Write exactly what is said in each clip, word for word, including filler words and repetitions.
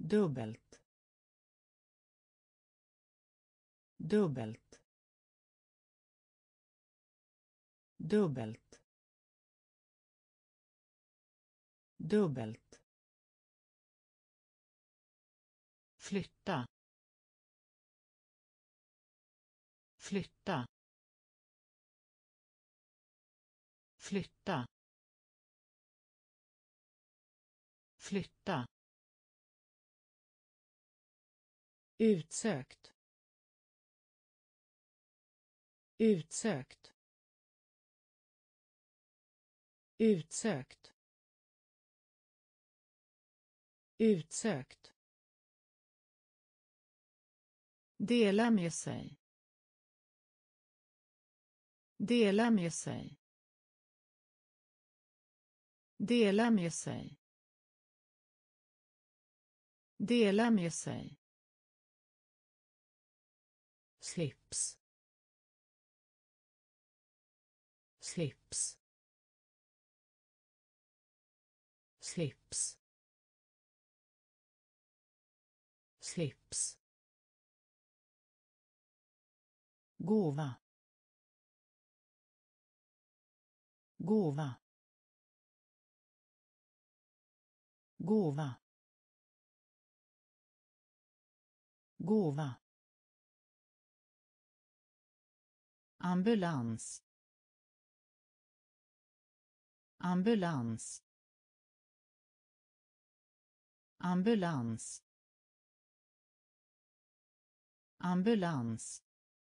dubbelt, dubbelt, dubbelt, dubbelt, flytta, flytta, flytta, flytta, utsökt, utsökt, utsökt, utsökt, dela med sig, dela med sig, dela med sig, dela med sig, slips, slips, slips, slips, gåva, gåva, gåva, gåva, ambulans, ambulans, ambulans, ambulans,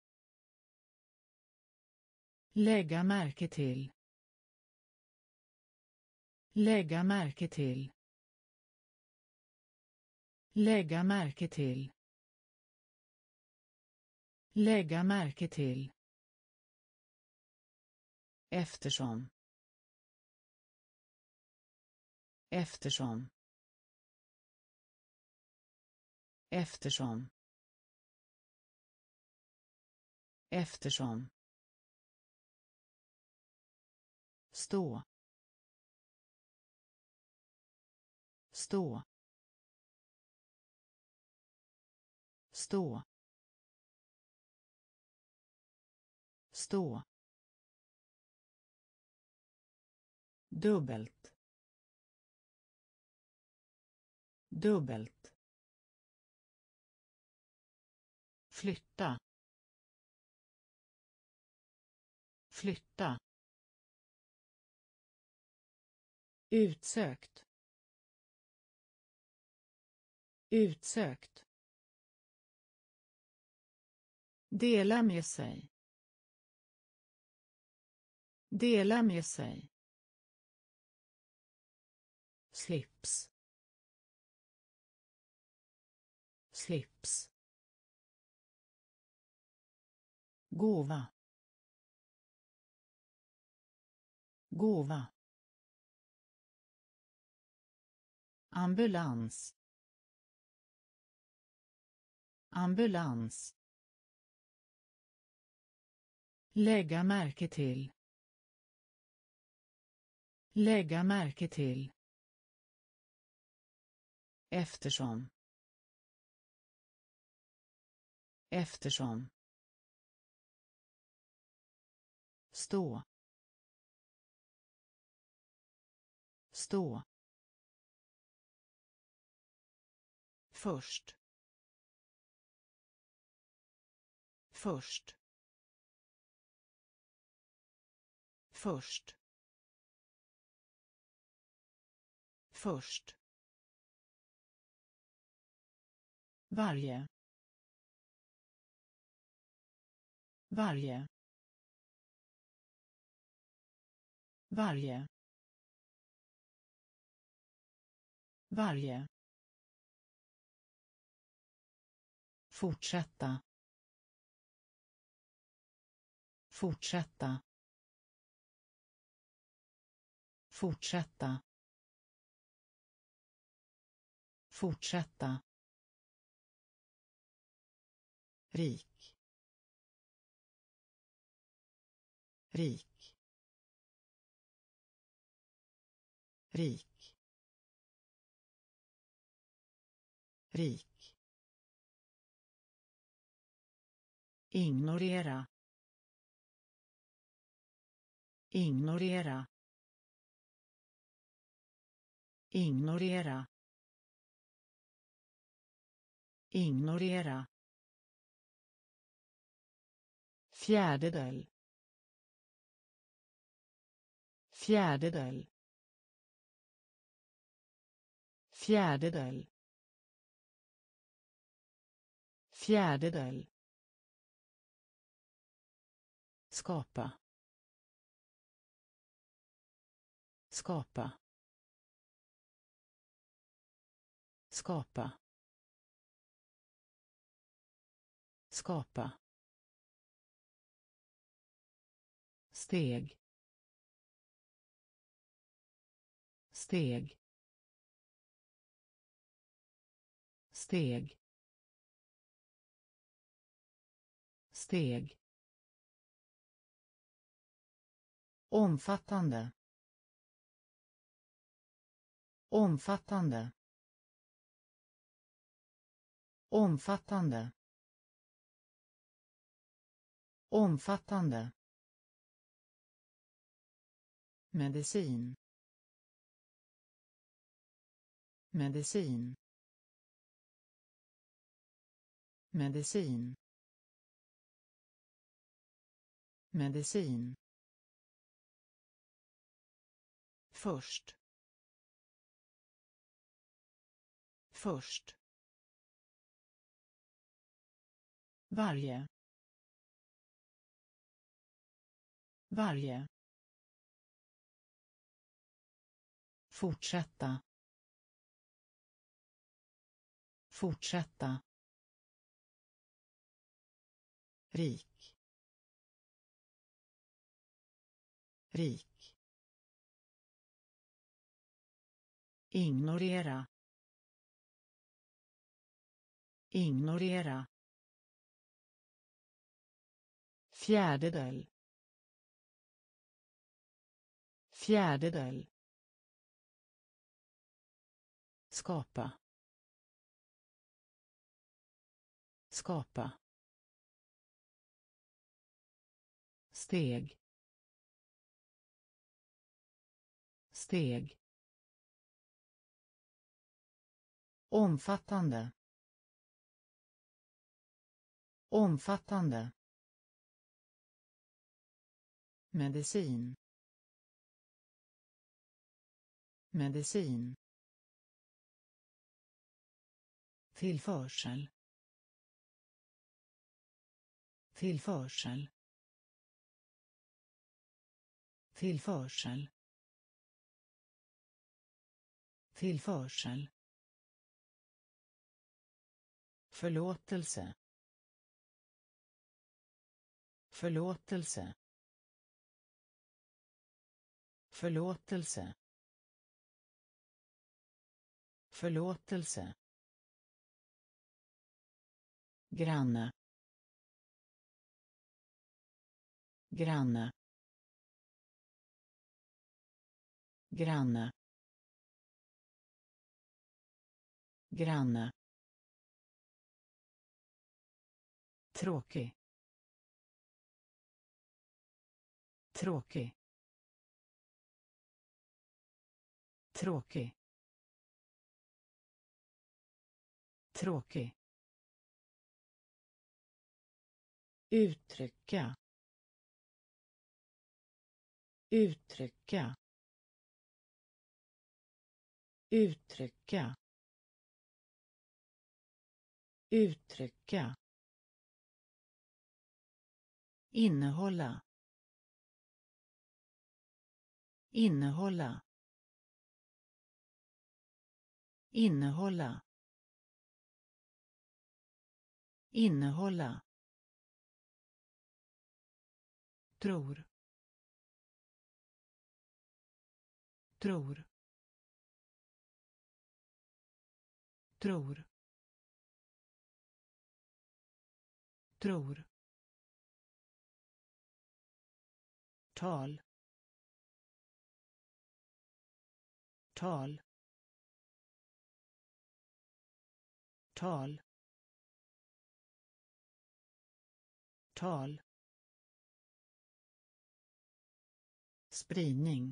lägga märke till, lägga märke till, lägga märke till, lägga märke till, eftersom, eftersom, eftersom, eftersom, stå, stå, stå, stå, dubbelt, dubbelt, flytta, flytta, utsökt, utsökt, dela med sig, dela med sig, slips, slips, gåva, gåva, ambulans, ambulans, lägga märke till, lägga märke till, eftersom, eftersom, stå, stå, först, först, först, först, varje, varje, varje, varje, fortsätta, fortsätta, fortsätta, fortsätta, rik, rik, rik, rik, ignorera, ignorera, ignorera, ignorera, fjärdedel, fjärdedel, fjärdedel, fjärdedel, skapa, skapa, skapa, skapa, steg, steg, steg, steg, omfattande, omfattande, omfattande, omfattande, medicin, medicin, medicin, medicin, först, först, varje, varje, fortsätta, fortsätta, rik, rik, ignorera, ignorera, fjärdedel, fjärdedel, skapa, skapa, steg, steg, omfattande, omfattande, medicin, medicin, tillförsel, tillförsel, tillförsel, tillförsel, förlåtelse, förlåtelse, förlåtelse, förlåtelse, granne, granne, granne, granne, tråkig, tråkig, tråkig, tråkig, uttrycka, uttrycka, uttrycka, uttrycka, innehålla, innehålla, innehålla, innehålla, tror, tror, tror, tror, tal, tal, tal, tal, spridning,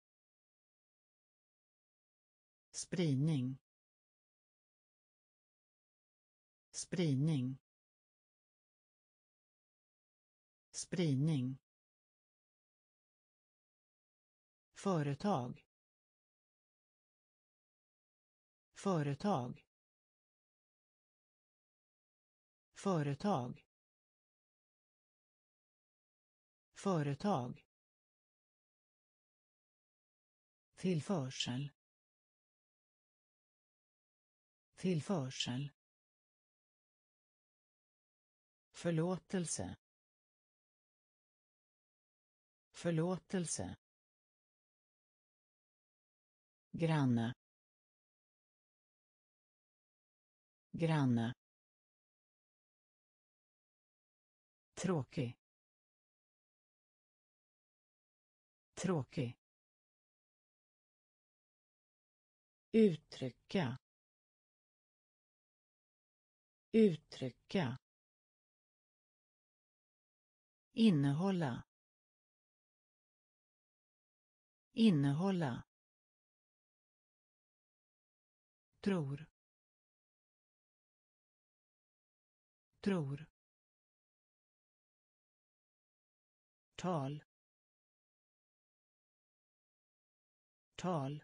spridning, spridning, spridning, företag, företag, företag, företag, tillförsel, tillförsel, förlåtelse, förlåtelse, granne, granne, tråkig, tråkig, uttrycka, uttrycka, innehålla, innehålla, tror, tror, tal, tal,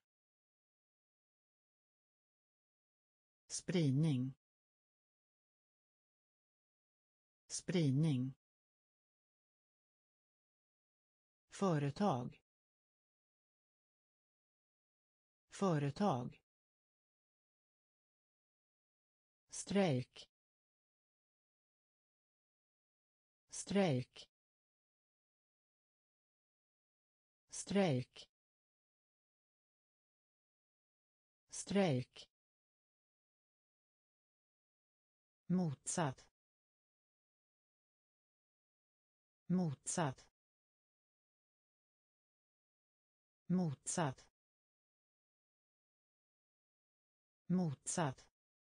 spridning, spridning, företag, företag, strejk, strejk, strejk, strejk, motsatt, motsatt, motsatt, motsatt,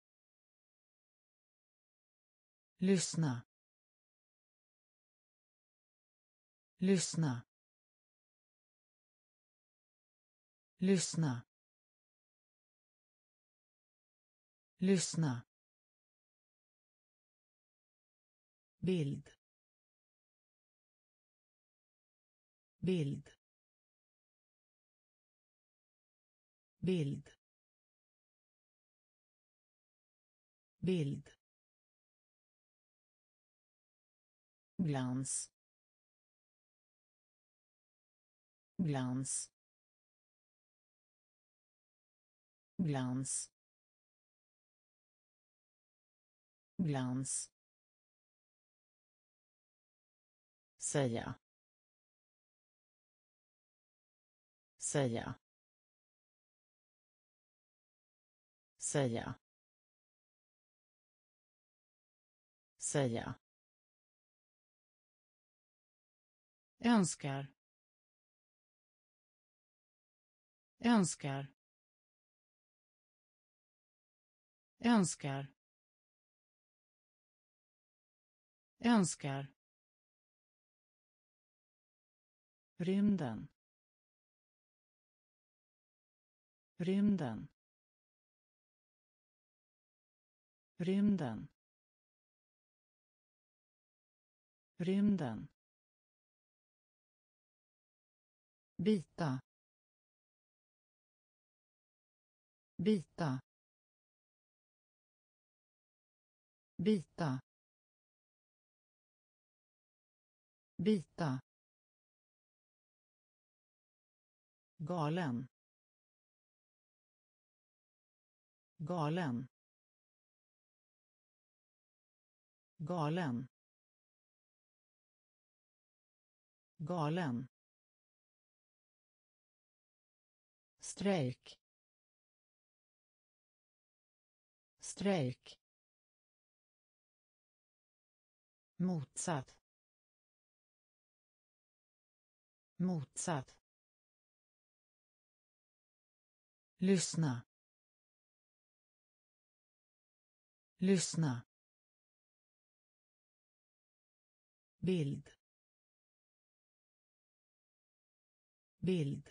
lyssna, lyssna, lyssna, lyssna, bild, bild, bild, bild, glans, glans, glans, glans, säga, säga, säga, säga, önskar, önskar, önskar, önskar, rymden, rymden, rymden, rymden, bita, bita, bita, bita, galen, galen, galen, galen, strejk, strejk, motsatt, motsatt, lyssna, Lyssna. Bild. Bild.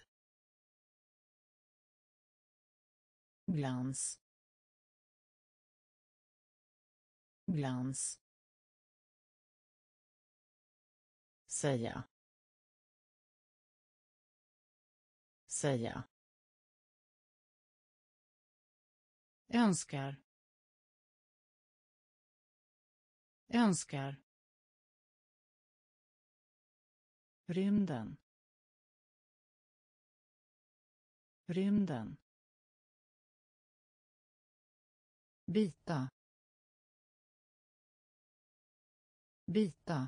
Glans. Glans. Säga. Säga. Önskar. Önskar. Rymden. Rymden. Bita. Bita.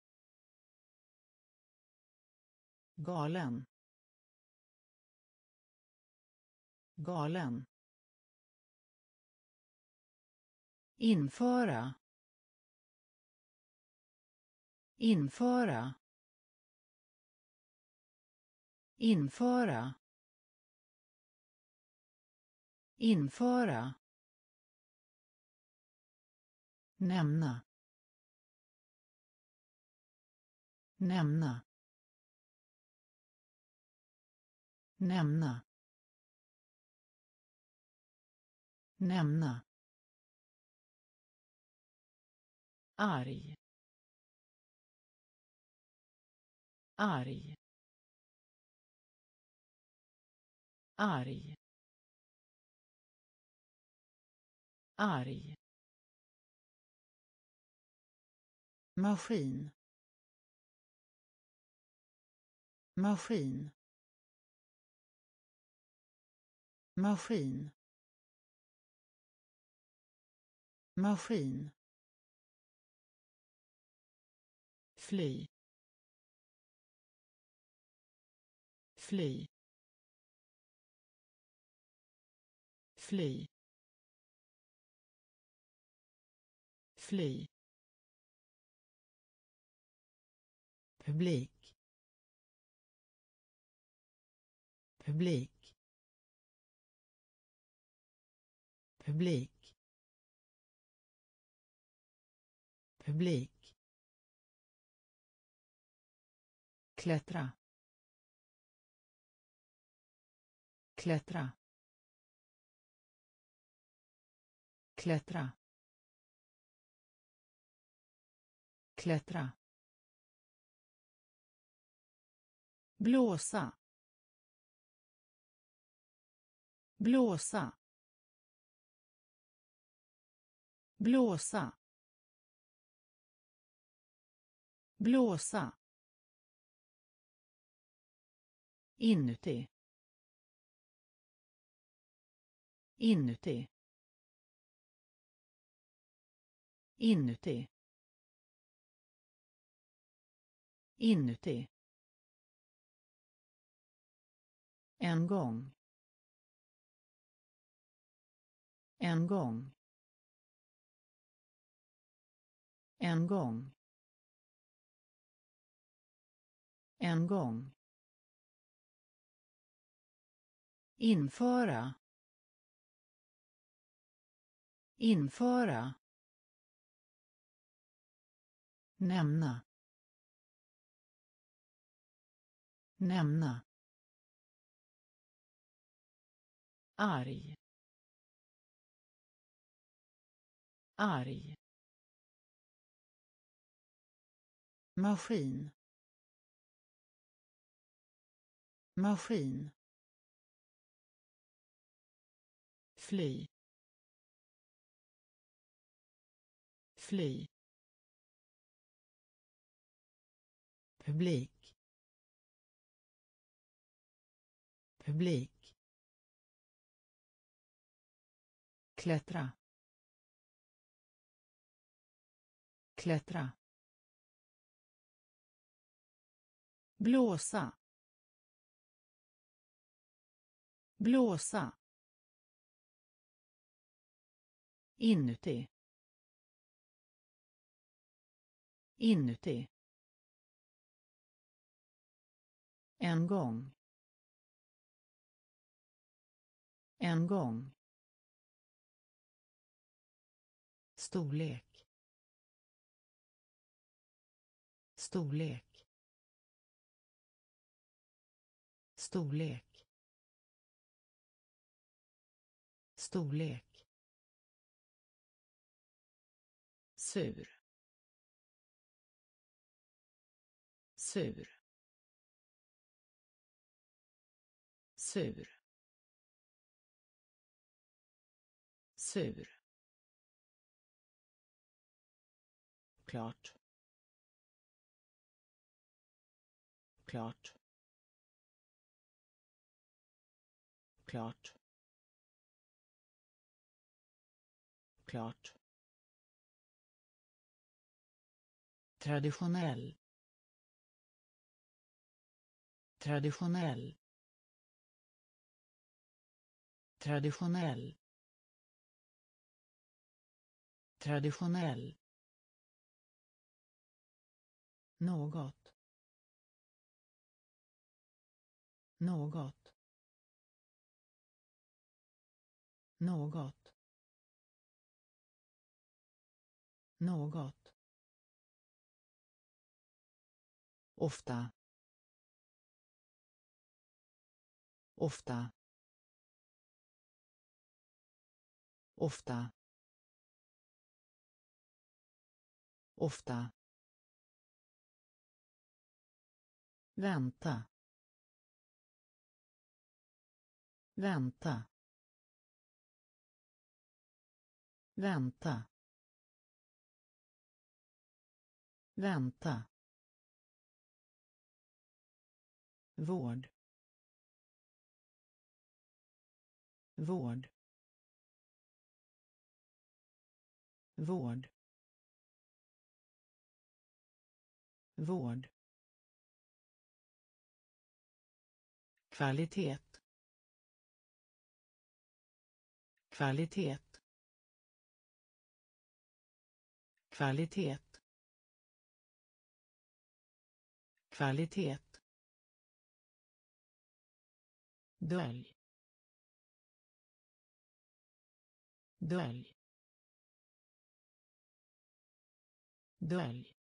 Galen. Galen. Införa. Införa. Införa. Införa. Nämna. Nämna. Nämna. Nämna. Arg. Arg. Arg. Arg. Maskin. Maskin. Maskin. Maskin. Fly. Fly. Fly. Fly. Publik. Publik. Publik. Publik. Klättra. Klättra. Klättra. Klättra. Blåsa. Blåsa. Blåsa. Blåsa. Inuti. Inuti. Inuti. Inuti. En gång. En gång. En gång. En gång. Införa. Införa. Nämna. Nämna. Arg. Arg. Maskin. Maskin. Fly. Fly. Publik. Publik. Klättra. Klättra. Blåsa. Blåsa. Inuti. Inuti. En gång. En gång. storlek, storlek, storlek, storlek, sur, sur, sur, sur, klart, klart, klart, klart, traditionell, traditionell, traditionell, traditionell, något, något, något, något, ofta, ofta, ofta, ofta, vänta, vänta, vänta, vänta, vård, vård, vård, vård, kvalitet, kvalitet, kvalitet, kvalitet, dölj, dölj, dölj,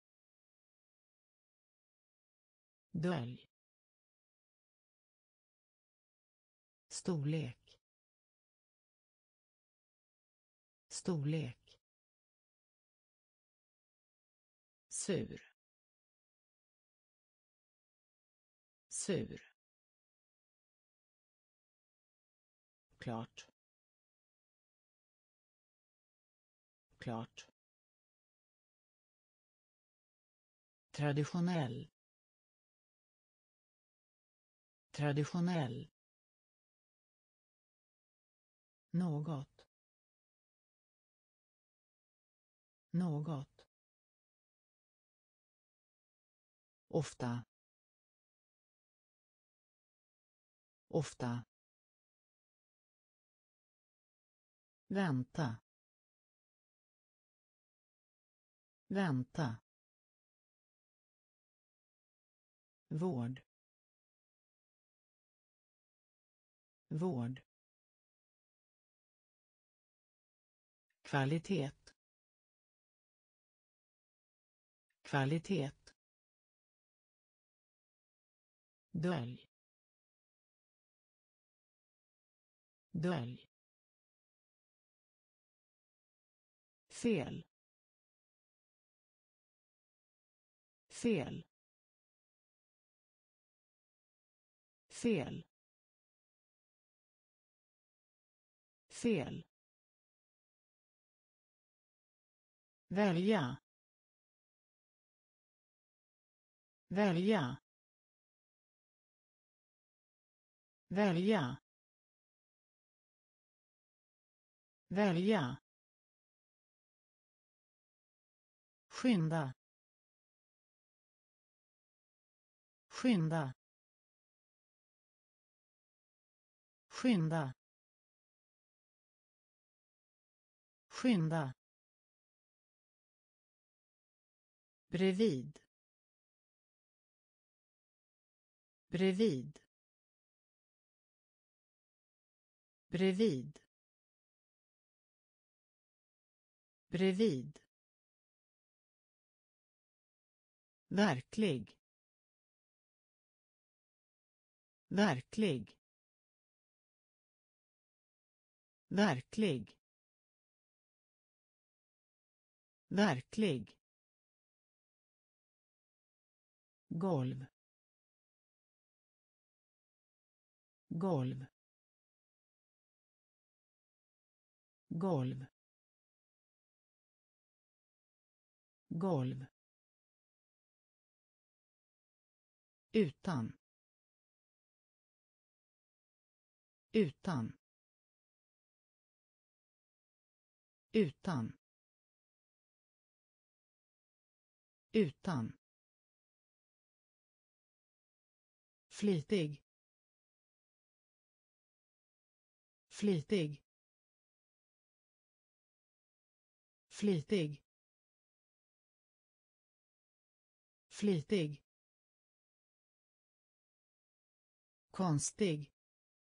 dölj, storlek, storlek, sur, sur, klart, klart, traditionell, traditionell, något, något, ofta, ofta, vänta, vänta, vård, vård, kvalitet, kvalitet, dölj, dölj, fel, fel, fel, fel, välja, välja, välja, välja, skynda, skynda, skynda, skynda, bredvid, bredvid, bredvid, Bredvid. Verklig. Verklig. Verklig. Verklig. Golv. Golv. Golv. Golv. Utan. Utan. Utan. Utan. Flitig. Flitig. Flitig. Flitig. Konstig.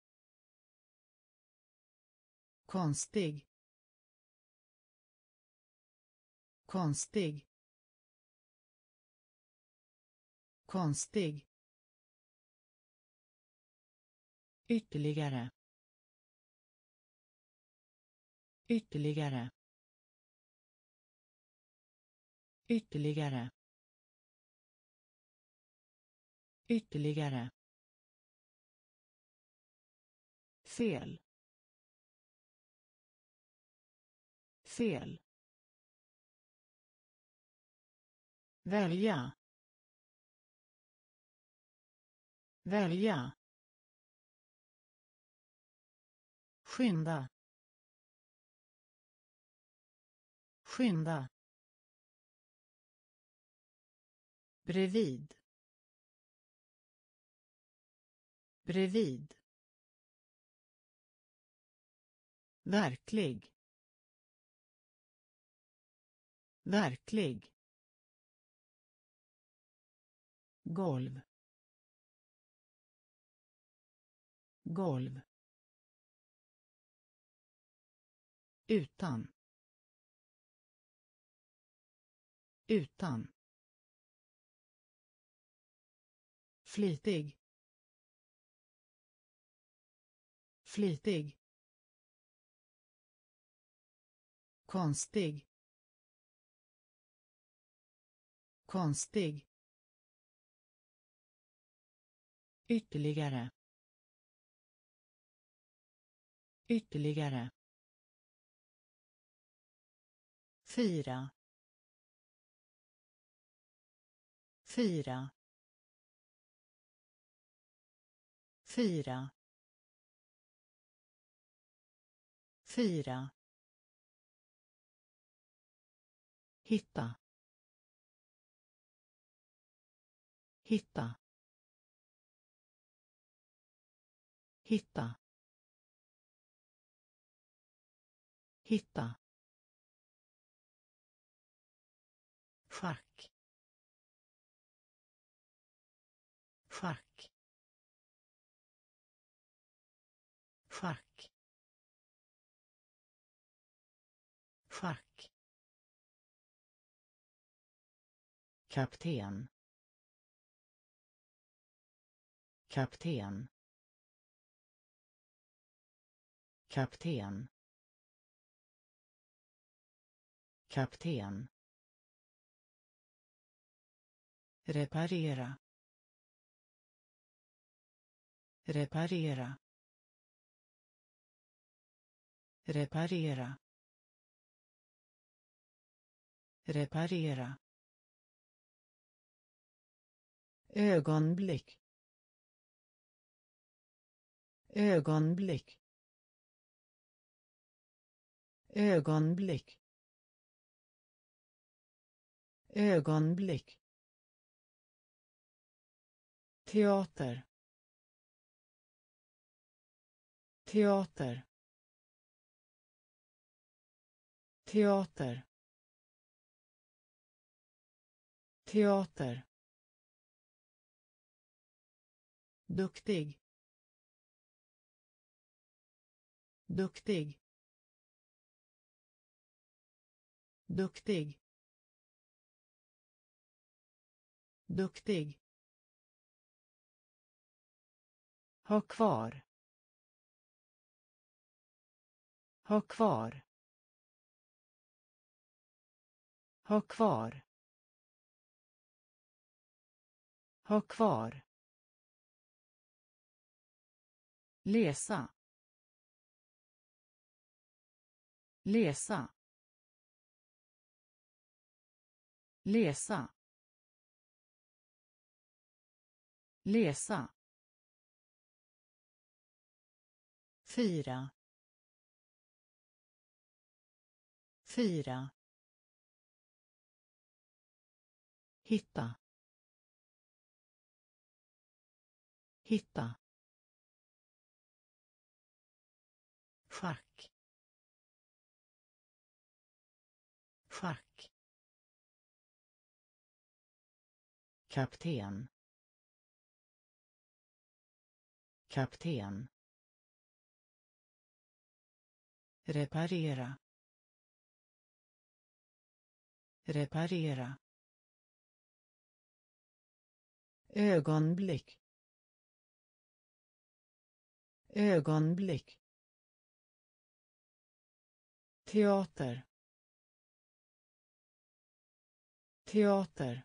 Konstig. Konstig. Konstig. Ytterligare. Ytterligare. Ytterligare. Ytterligare. Fel. Fel. Välja. Välja. Skynda. Skynda. Bredvid. Bredvid. Verklig. Verklig. Golv. Golv. Utan. Utan. Flitig. Flitig. Konstig. Konstig. Ytterligare. Ytterligare. Fyra. Fyra. Fyra. Fyra. Hitta. Hitta. Hitta. Hitta. Schack. Schack. Schack. Schack. Kapten. Kapten. Kapten. Kapten. Reparera. Reparera. Reparera. Reparera. Ögonblick. Ögonblick. Ögonblick. Ögonblick. Teater. Teater. Teater. Teater. Duktig. Duktig. duktig, duktig, ha kvar, ha kvar, ha kvar, ha kvar, läsa, läsa, läsa, läsa, fyra, fyra, hitta, hitta, schack, schack, kapten, kapten, reparera, reparera, ögonblick, ögonblick, teater, teater,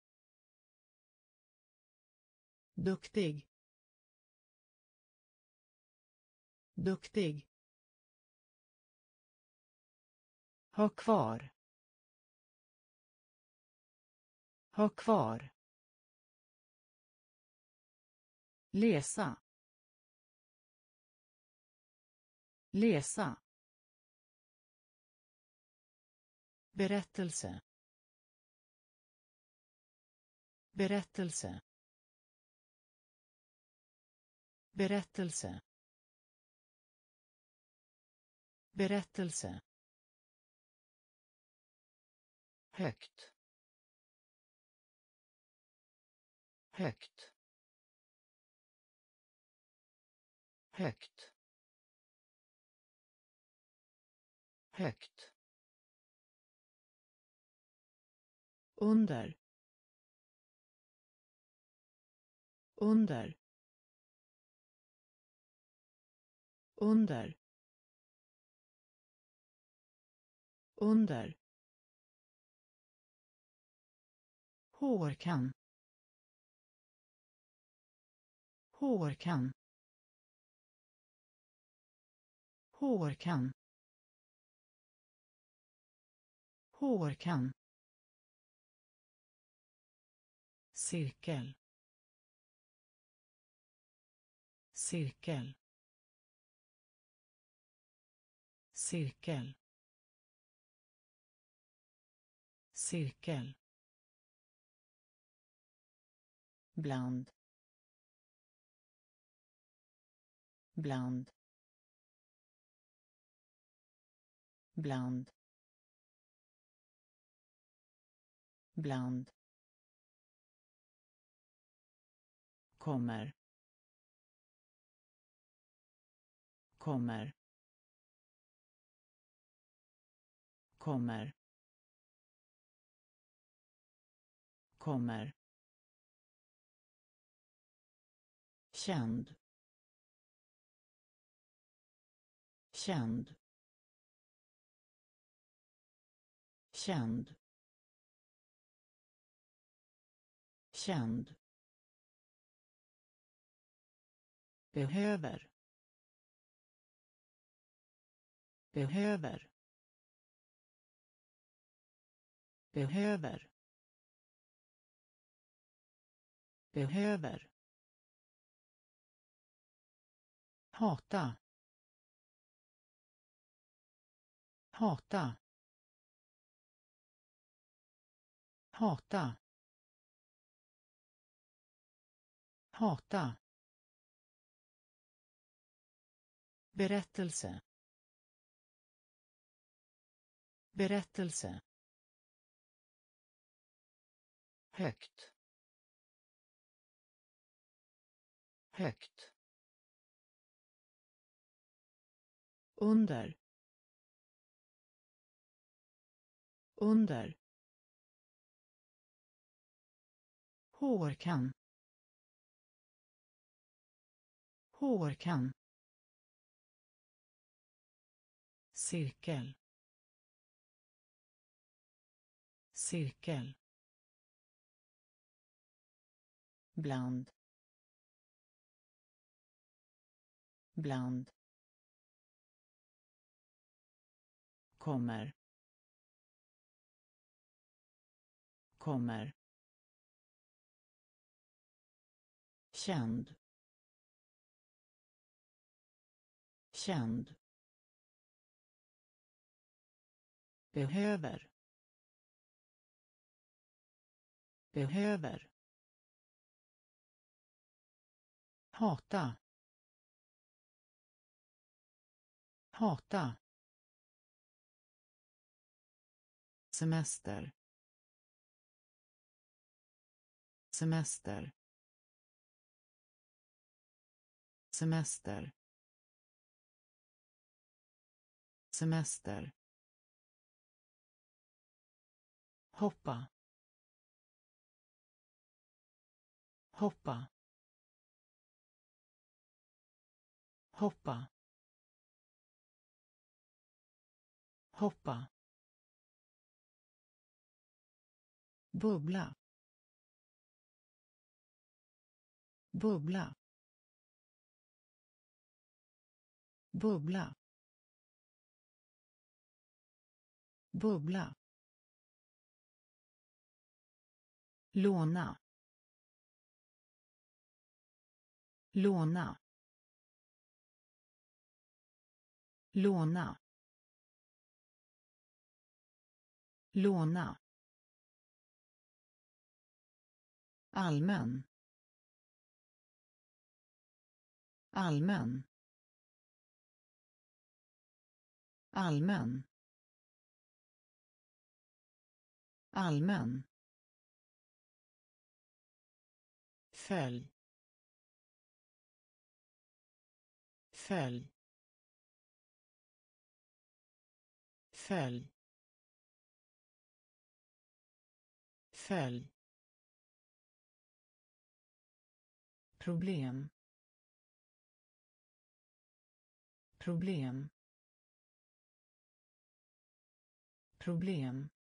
duktig, duktig, ha kvar, ha kvar, läsa, läsa, berättelse, berättelse, berättelse, berättelse, högt, högt, högt, högt, under, under, under, under, hårkam, hårkam, hårkam, hårkam, cirkel, cirkel, cirkel, cirkel, bland, bland, bland, bland, kommer, kommer, kommer, kommer, känd, känd, känd, känd, behöver, behöver, behöver, behöver, hata, hata, hata, hata, berättelse, berättelse, högt, högt, under, under, hårkam, hårkam, cirkel, cirkel, bland, bland, kommer, kommer, känd, känd, behöver, behöver, hata, hata, semester, semester, semester, semester, hoppa, hoppa, hoppa, hoppa, bubbla, bubbla, bubbla, bubbla, låna, låna, låna, låna, allmän, allmän, allmän, allmän, följ, följ, följ, följ, problem, problem, problem,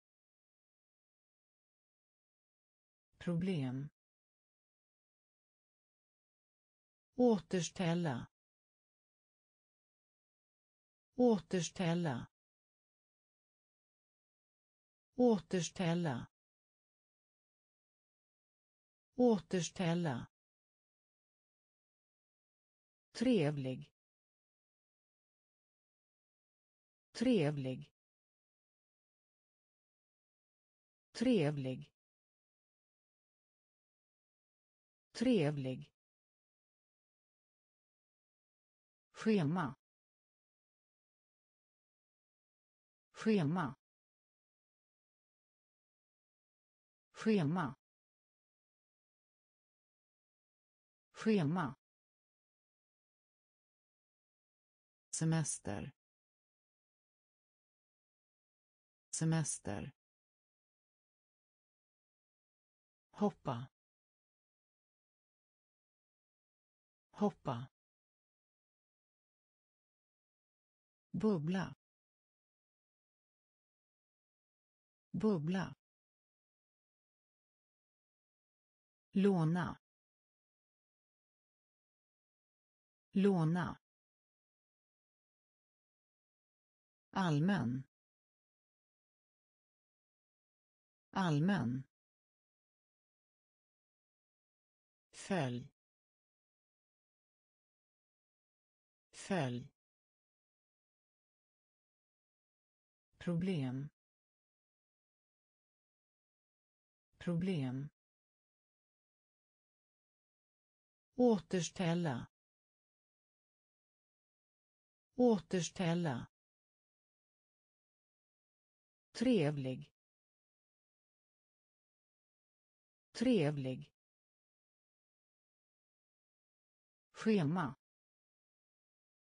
problem, återställa, återställa, återställa, återställa, trevlig, trevlig, trevlig, trevlig, schema, schema, schema, schema, semester, semester, hoppa, hoppa, bubbla, bubbla, låna, låna, allmän, allmän, följ, följ, problem, problem, återställa, återställa, trevlig, trevlig, schema,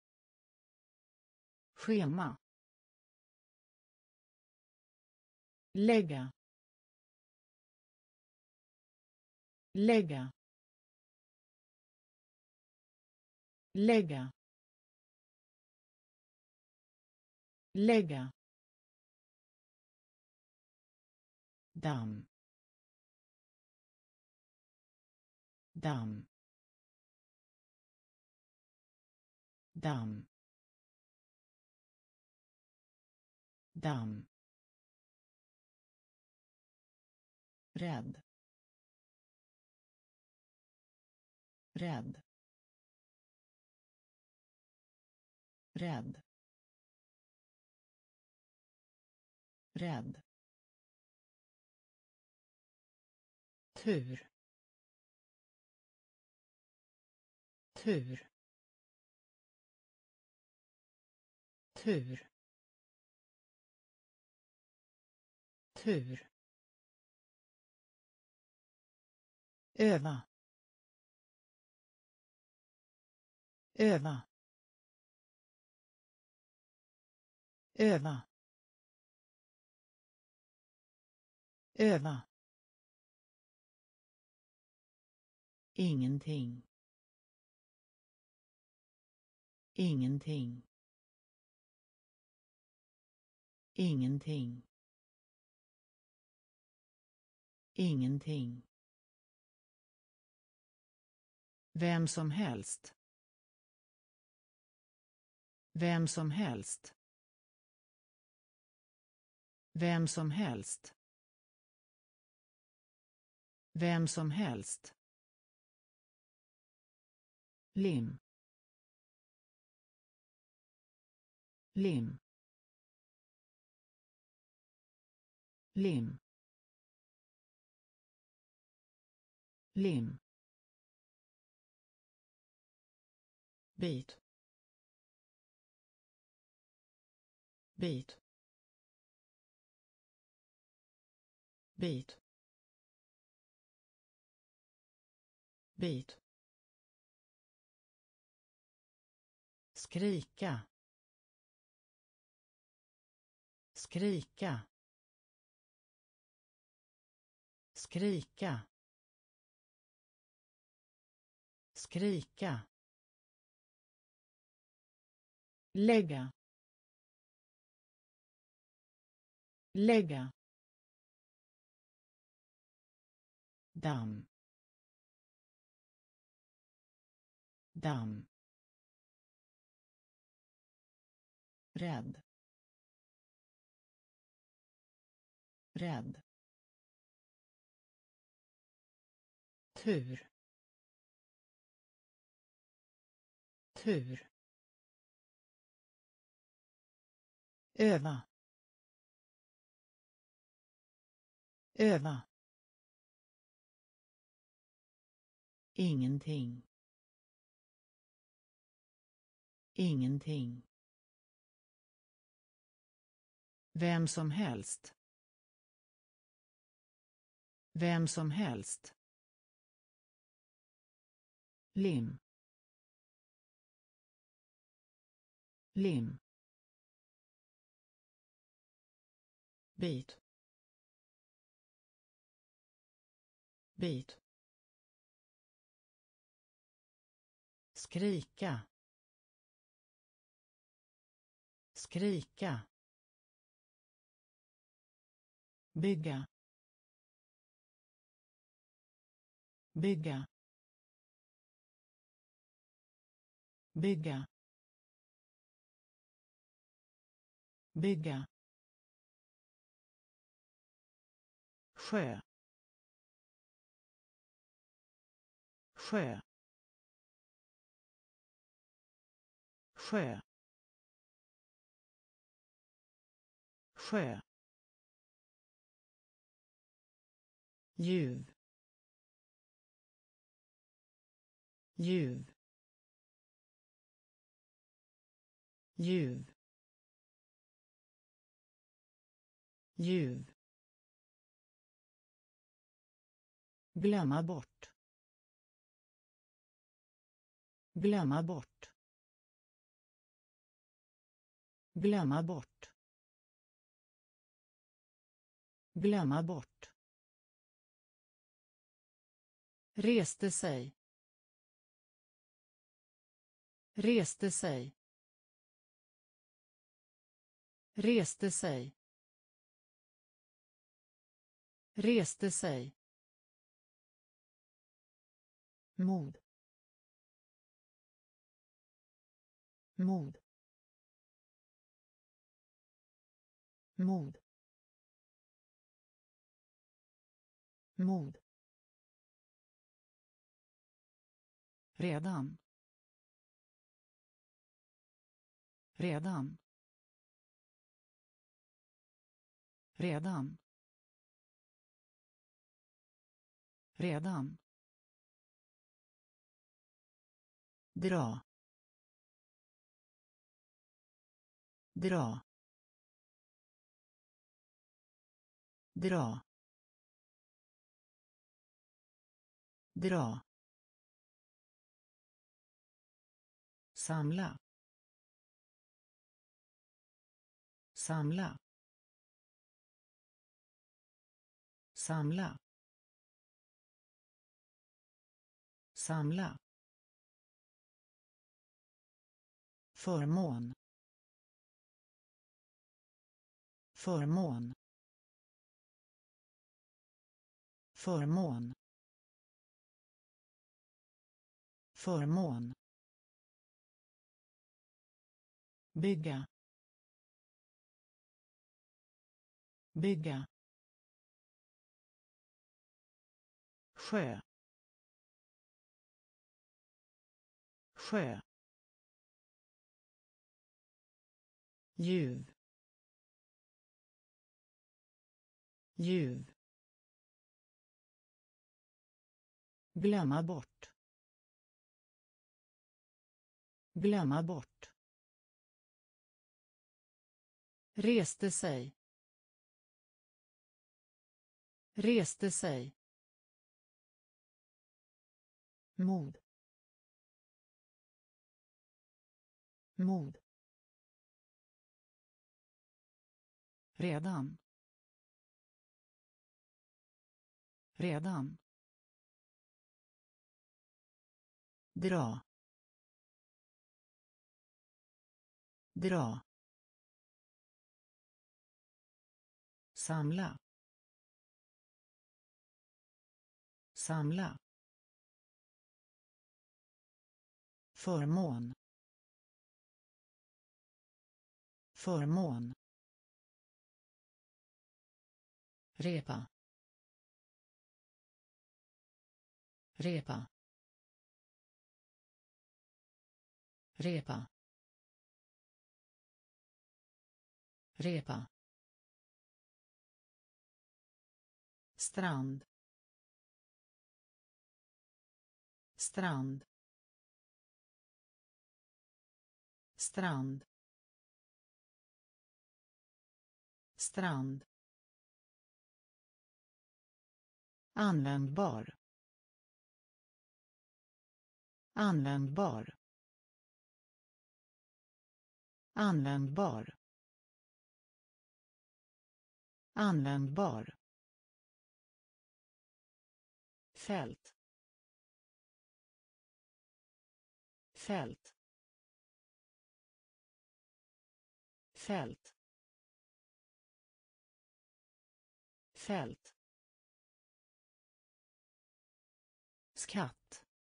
schema, lägga, lägga, lägga, lägga, damm, damm, damm, damm, rädd, rädd, rädd, rädd, tur, tur, tur, tur, öva, öva, öva, öva, ingenting, ingenting, ingenting, ingenting, vem som helst, vem som helst, vem som helst, vem som helst, lim, lim, lim, lim, bit, bit, bit, bit, skrika, skrika, skrika, skrika, lägga, lägga, damm, damm, rädd, rädd, tur, tur, öva, öva, ingenting, ingenting, vem som helst, vem som helst, lim, lim, bit, bit, skrika, skrika, bygga, bygga, bygga, bygga, sjö, sjö, sjö, sjö, ljuv, ljuv, ljuv, ljuv, glömma bort, glömma bort, glömma bort, Glömma bort. Reste sig. Reste sig. Reste sig. Reste sig. Mod. Mod. Mod. Mod. Redan. Redan. Redan. Redan. Dra. Dra. Dra. Dra. Samla. Samla. Samla. Samla. Förmån. Förmån. Förmån. Förmån. Bygga. Bygga. Sjö. Sjö. Ljuv. Ljuv. Glömma bort. Glömma bort. Reste sig. Reste sig. Mod. Mod. Redan. Redan. Dra. Dra. Samla. Samla. Förmån. Förmån. Repa. Repa. Repa. Repa. Strand. Strand. Strand. Strand. Användbar. Användbar. Användbar. Användbar. Fält. Fält. Fält. Fält. Skatt.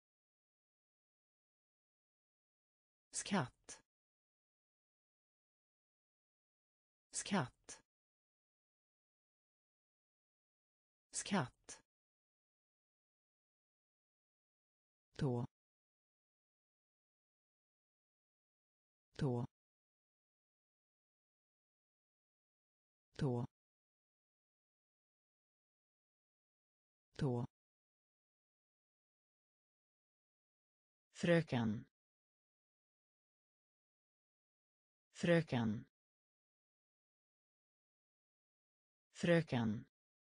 Skatt. Skatt. Skatt. Tå. Tå. Tå. Tå. Fröken. Fröken. Fröken.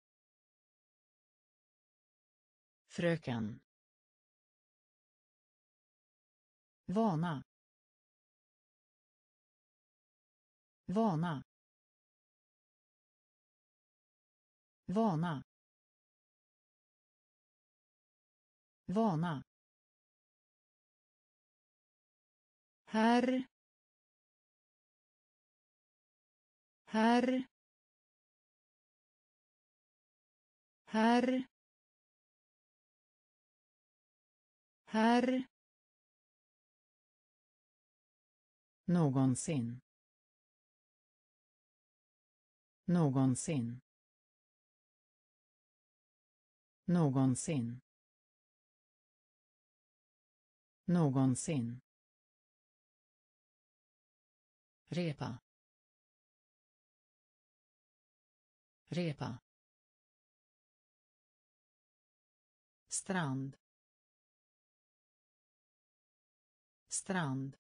Fröken. Vana. Vana. vana, vana, herr, herr, herr, herr, någonsin, någonsin, någonsin, någonsin, repa, repa, strand, strand,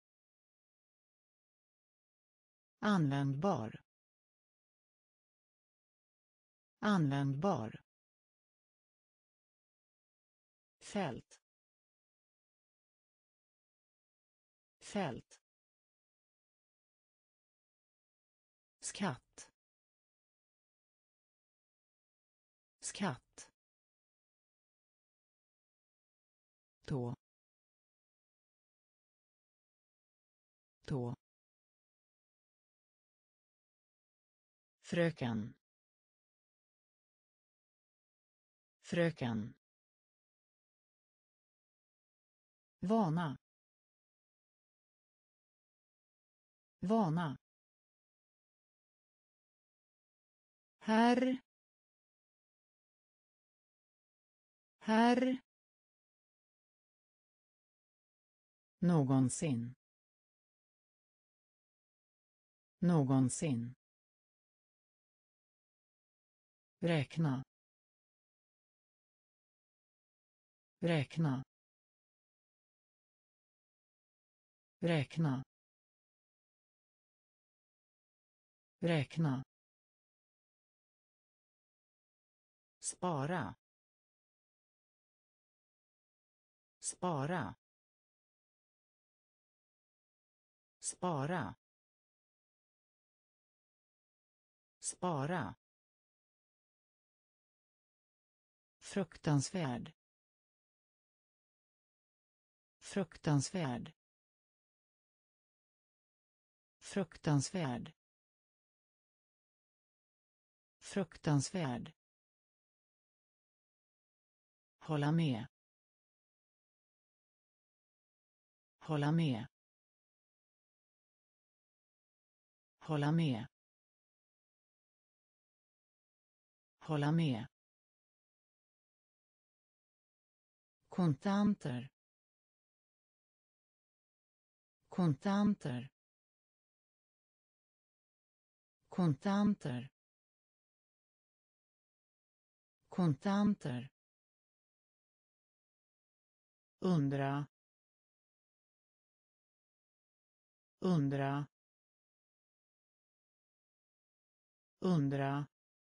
användbar, användbar, fält, fält, skatt, skatt, tå, tå, fröken, fröken, vana, vana, herr, herr, någonsin, någonsin, räkna, räkna, räkna, räkna, spara, spara, spara, spara, fruktansvärd, fruktansvärd, fruktansvärd, fruktansvärd, hålla med, hålla med, hålla med, hålla med, kontanter, kontanter, kontanter, kontanter, undra, undra, undra,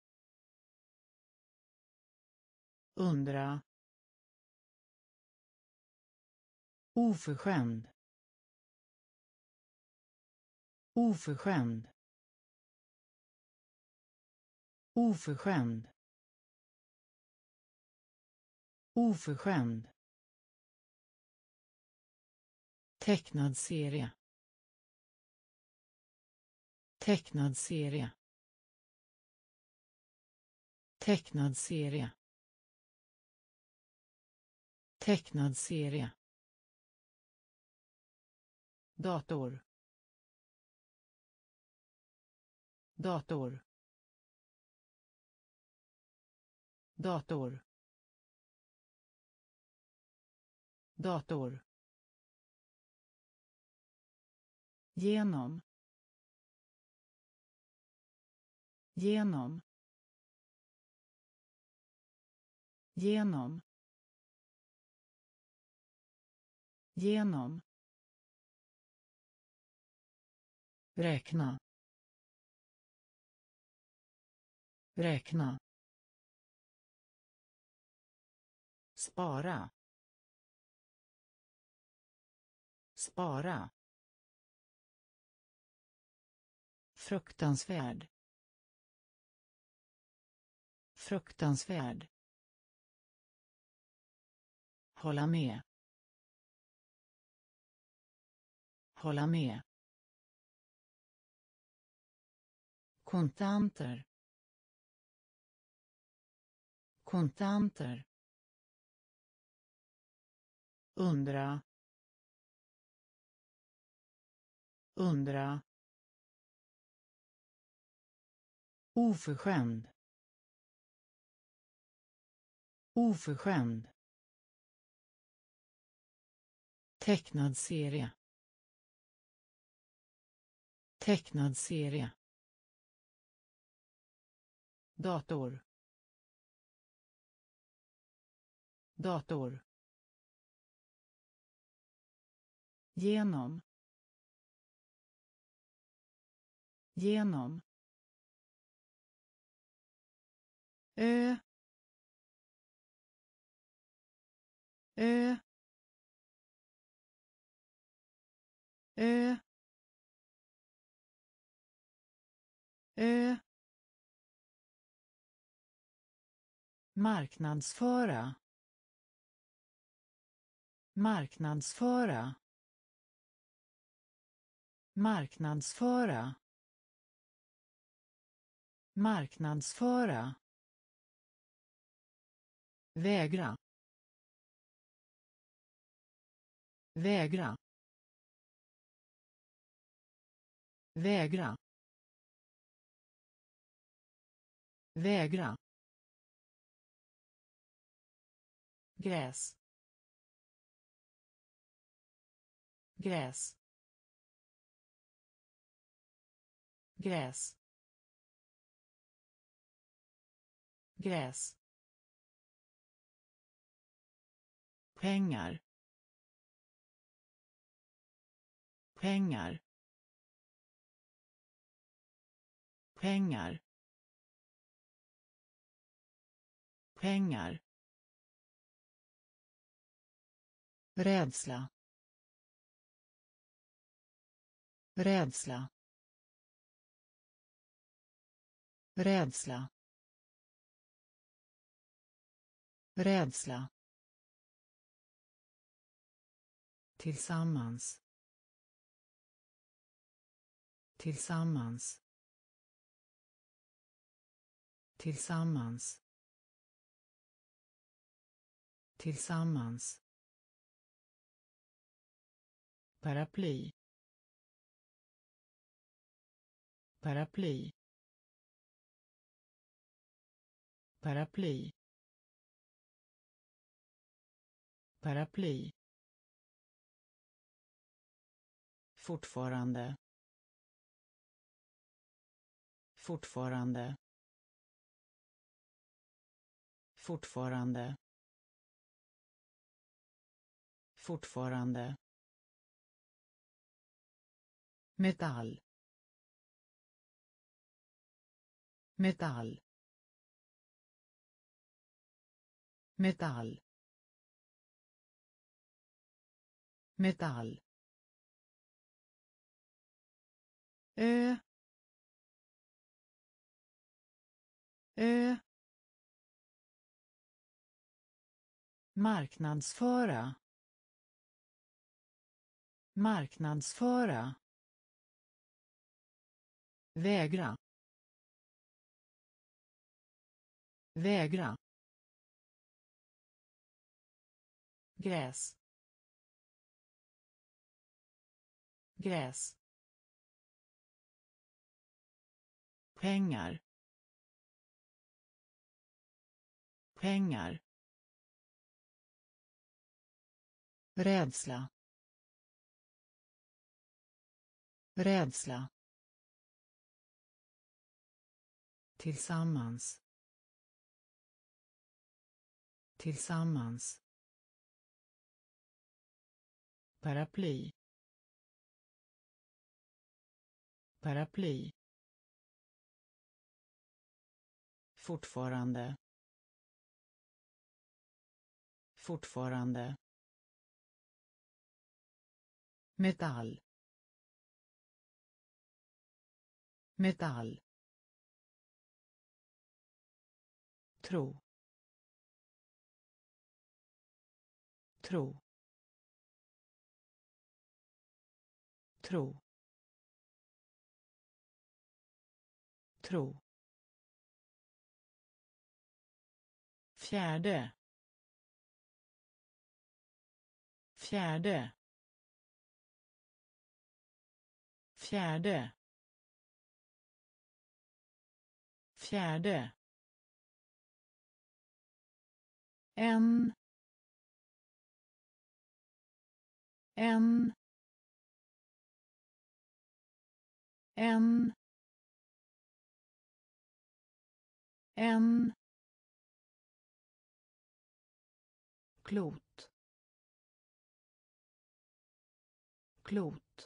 undra, oförskämd, oförskämd, oförskämd, oförskämd, tecknad serie, tecknad serie, tecknad serie, tecknad serie, dator, dator, dator, dator, genom, genom, genom, genom, räkna, räkna, spara, spara, fruktansvärd, fruktansvärd, hålla med, hålla med, kontanter, kontanter, undra, undra, oförskämd, oförskämd, tecknad serie, tecknad serie, dator, dator, genom, genom, ö, ö, ö, ö, marknadsföra, marknadsföra, marknadsföra, marknadsföra, vägra, vägra, vägra, vägra, gräs, gräs, gräs, gräs, pengar, pengar, pengar, pengar, rädsla, rädsla, rädsla, rädsla, tillsammans, tillsammans, tillsammans, tillsammans, paraply, paraply, paraply, paraply, fortfarande, fortfarande, fortfarande, fortfarande, metall, metall, metall, metall, ö, ö, marknadsföra, marknadsföra, vägra, vägra, gräs, gräs, pengar, pengar, rädsla, rädsla, tillsammans, tillsammans, paraply, paraply, fortfarande, fortfarande, metall, metall, tro, tro, tro, tro, fjärde, fjärde, fjärde, fjärde, en, en, en, en, klot, klot,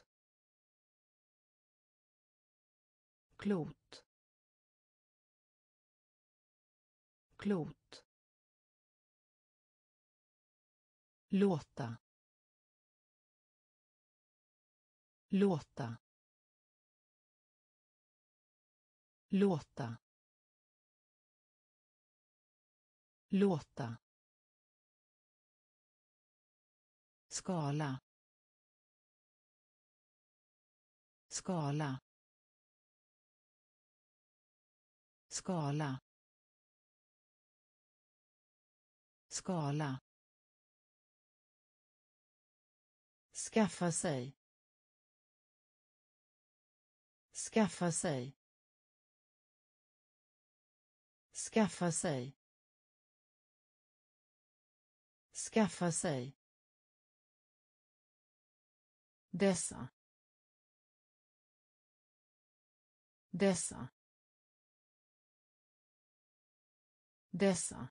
klot, klot, låta, låta, låta, låta, skala, skala, skala, skala, skaffa sig, skaffa sig, skaffa sig, skaffa sig, dessa, dessa, dessa,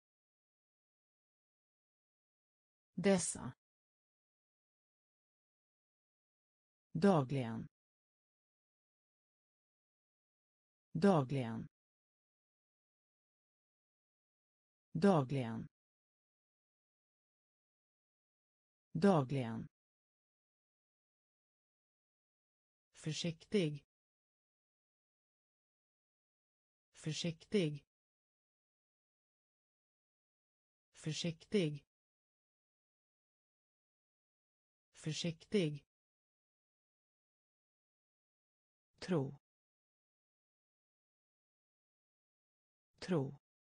dessa, dagligen, dagligen, dagligen, dagligen, försiktig, försiktig, försiktig, försiktig, tro, tro,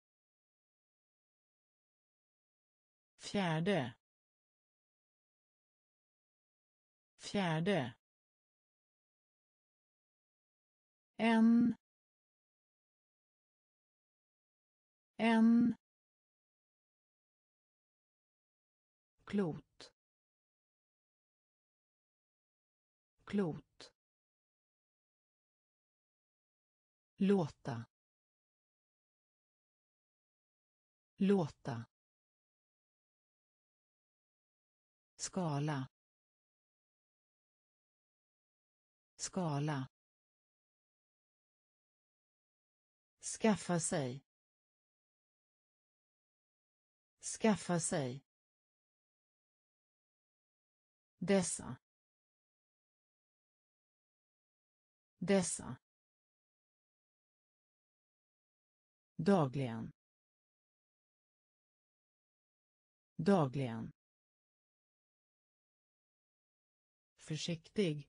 fjärde, fjärde, en, en, klot, klot, låta, låta, skala, skala, skaffa sig, skaffa sig, dessa, dessa, dagligen, dagligen, försiktig,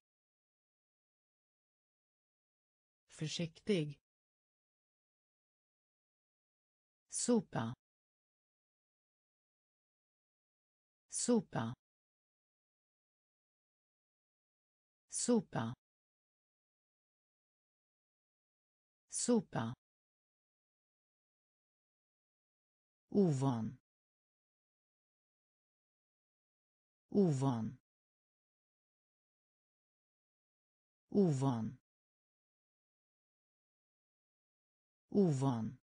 försiktig, sopa, sopa, sopa, sopa, ovan, ovan, ovan, ovan,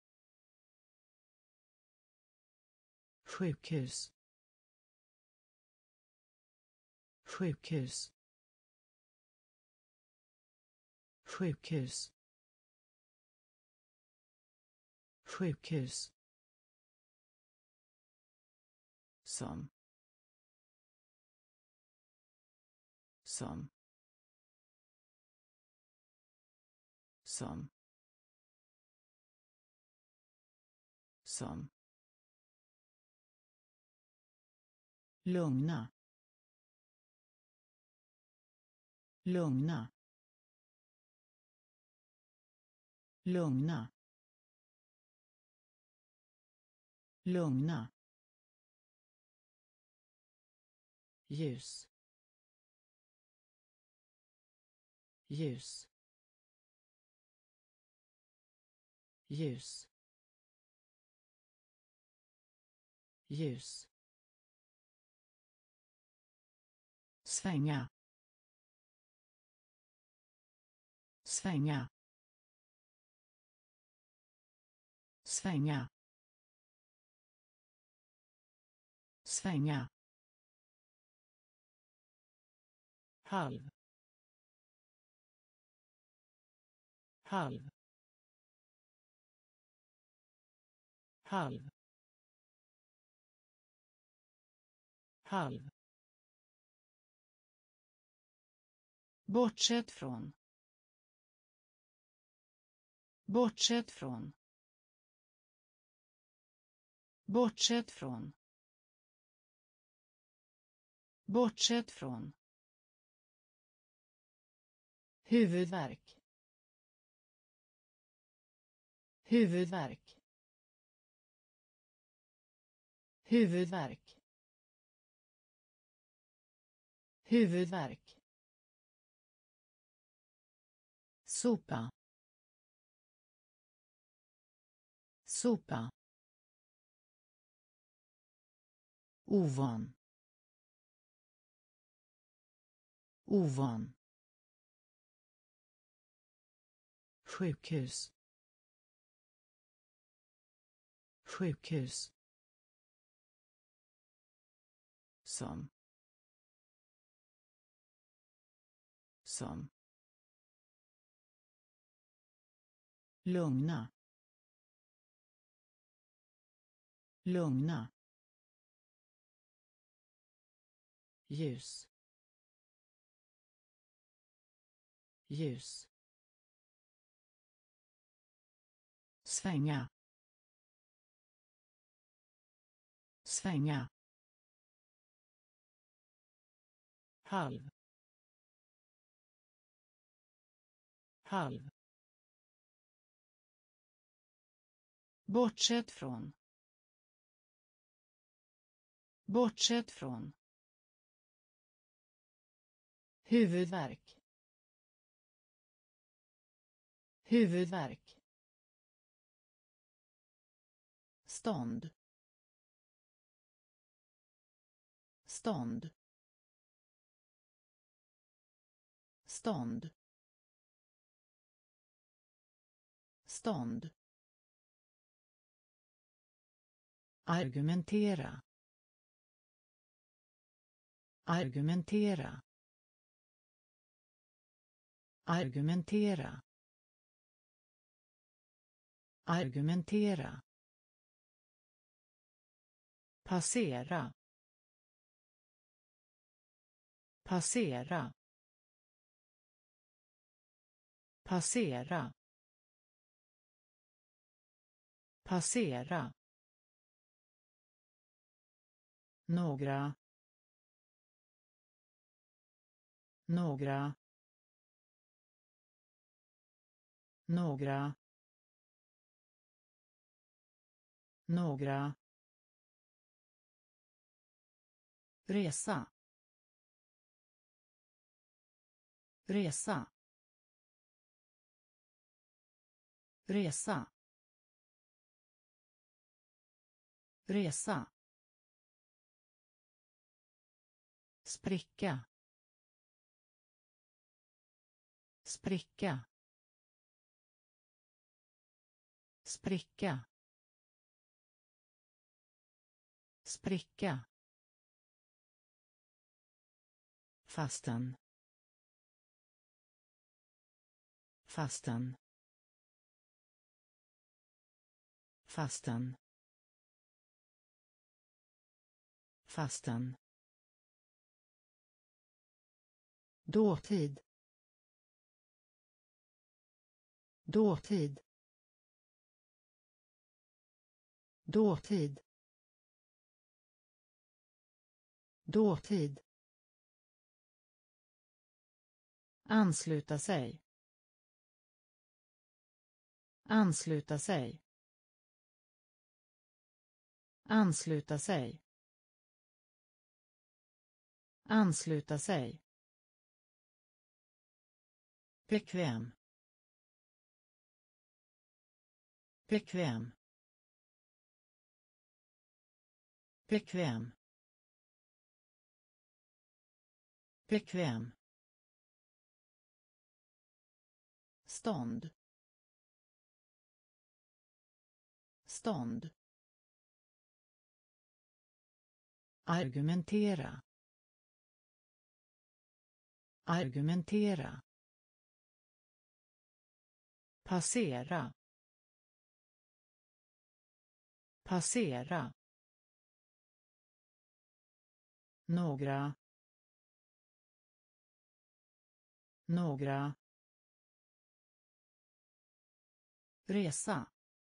sjukhus, sjukhus, sjukhus, sjukhus, som, som, som, som lugna lugna lugna lugna ljus ljus ljus ljus svänga svänga svänga svänga halv halv halv halv bortsett från bortsett från bortsett från bortsett från huvudvärk huvudvärk huvudvärk huvudvärk sopa sopa ovan ovan sjukhus sjukhus som som lugna lugna ljus ljus svänga svänga halv halv bortsett från bortsett från huvudvärk huvudvärk stånd stånd stånd stånd argumentera argumentera argumentera argumentera passera passera passera passera några några några några resa resa resa resa spricka spricka spricka spricka fastan fastan fastan fastan dåtid dåtid dåtid, dåtid, ansluta sig, ansluta sig, ansluta sig, ansluta sig, bekväm, bekväm, bekväm, bekväm, stånd, stånd, argumentera, argumentera, passera, passera, några, några, resa,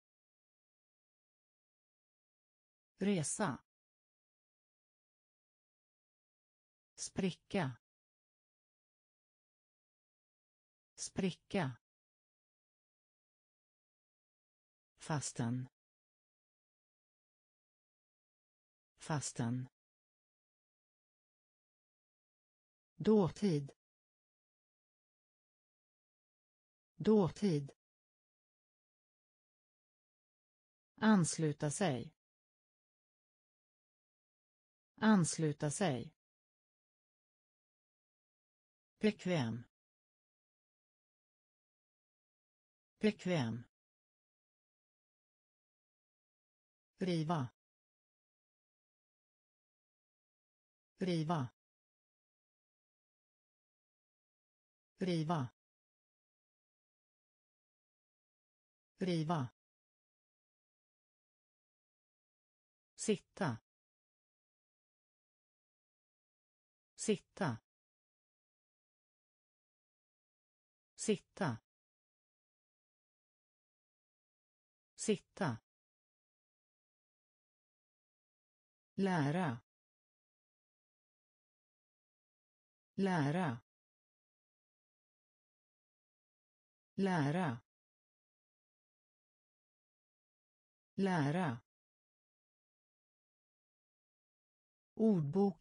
resa, spricka, spricka, fastan, fastan, dåtid, dåtid, ansluta sig, ansluta sig, bekväm, bekväm, riva, riva, riva, riva, sitta, sitta, sitta, sitta, lära, lära, lära, lära, ordbok,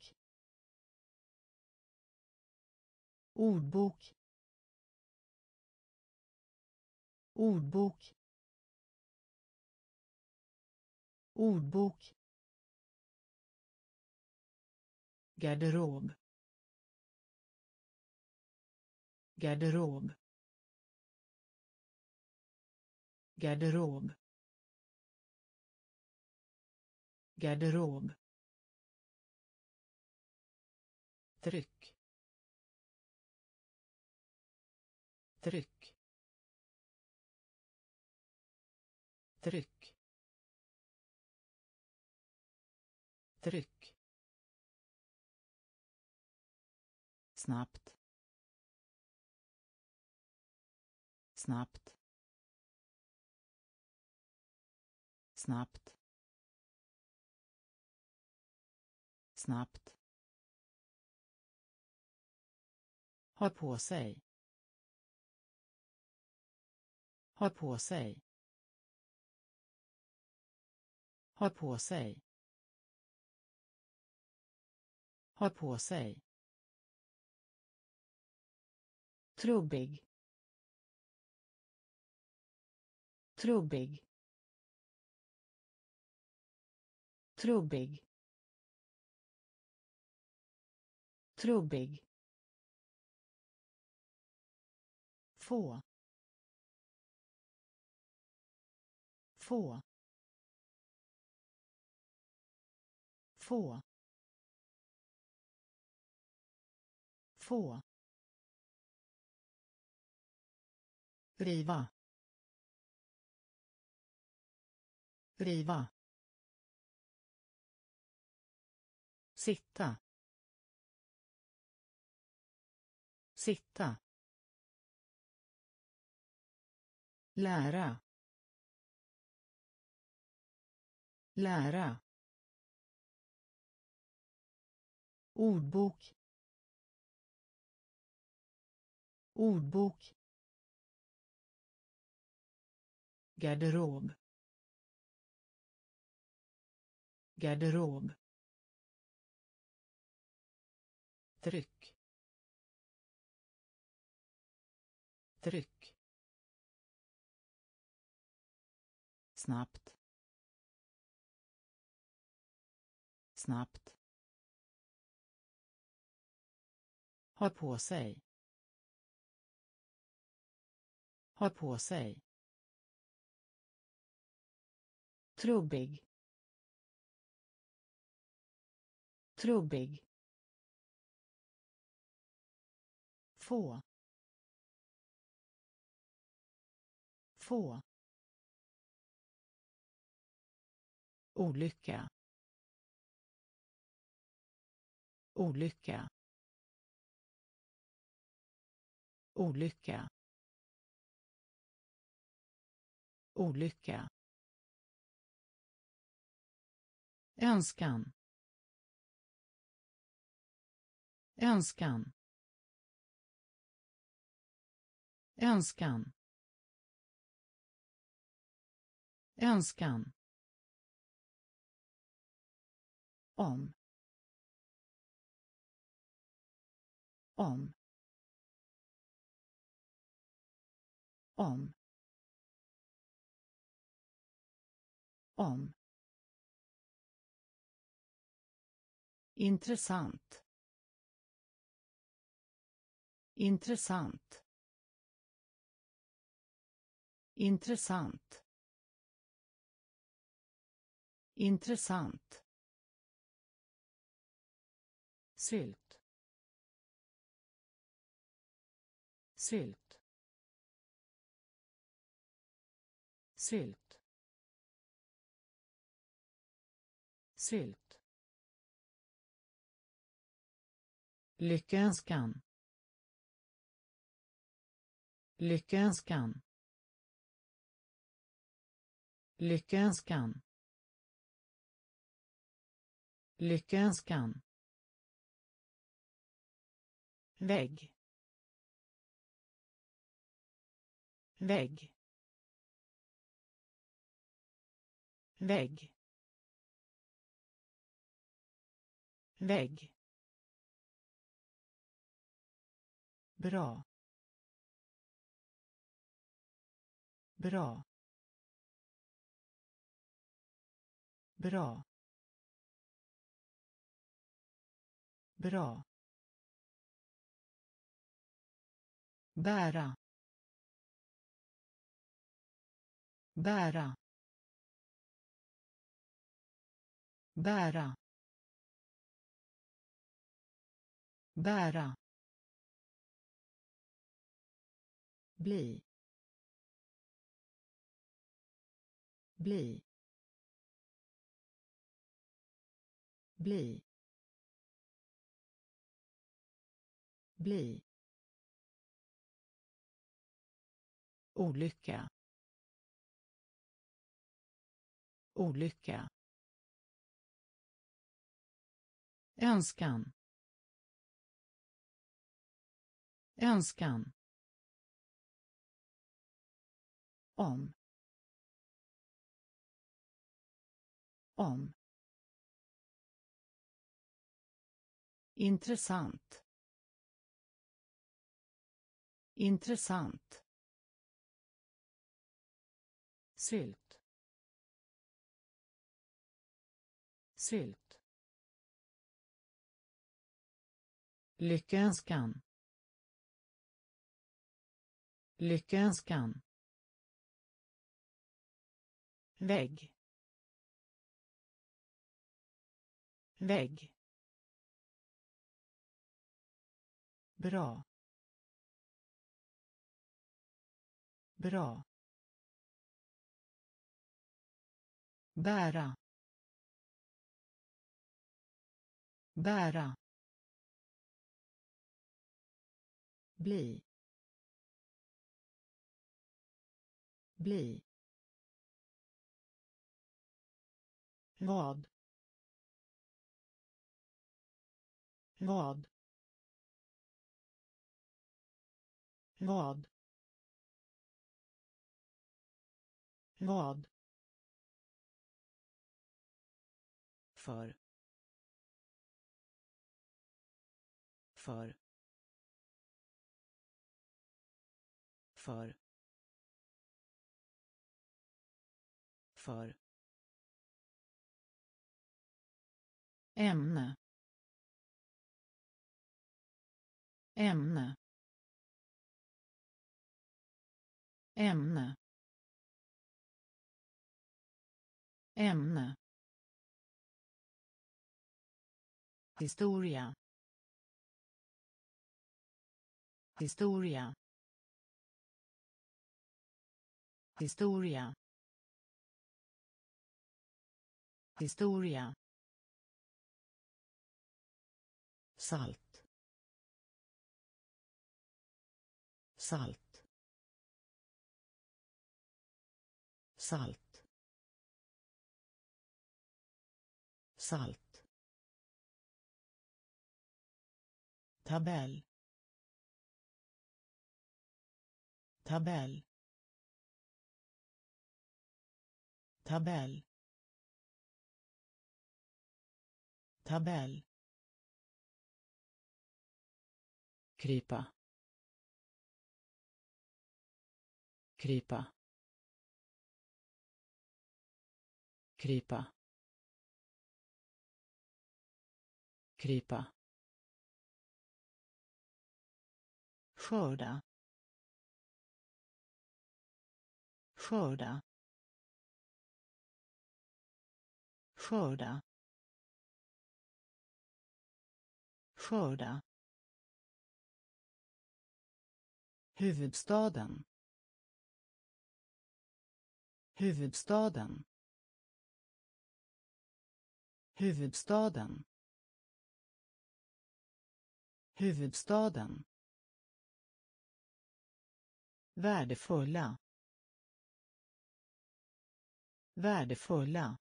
ordbok, ordbok, ordbok, garderob, garderob, garderob, garderob, tryck, tryck, tryck, tryck, snabbt, snabbt, snabbt, snabbt, ha på sig, ha på sig, ha på sig, ha på sig, trubbig, trubbig, trubbig, trubbig, få, få, få, få, riva, riva, sitta, sitta, lära, lära, ordbok, ordbok, garderob, garderob, tryck, tryck, snabbt, snabbt, ha på sig, ha på sig, trubbig, trubbig, få, få, olycka, olycka, olycka, olycka, önskan, önskan, önskan, önskan, om, om, om, om, intressant, intressant, intressant, intressant, sylt, sylt, sylt, sylt, lyckönskan, lyckönskan, lyckönskan, lyckönskan, vägg, vägg, vägg, vägg, bra, bra, bra, bra, bära, bära, bära, bära, bli, bli, bli, bli, olycka, olycka, önskan, önskan, om, om, intressant, intressant, sylt, sylt, lyckönskan, lyckönskan, vägg, vägg, bra, bra, bära, bära, bli, bli, vad vad vad vad för för för för ämne ämne ämne ämne historia historia historia historia salt salt salt salt tabell tabell tabell tabell krypa krypa krypa krypa skörda skörda skörda skörda huvudstaden huvudstaden huvudstaden huvudstaden värdefulla värdefulla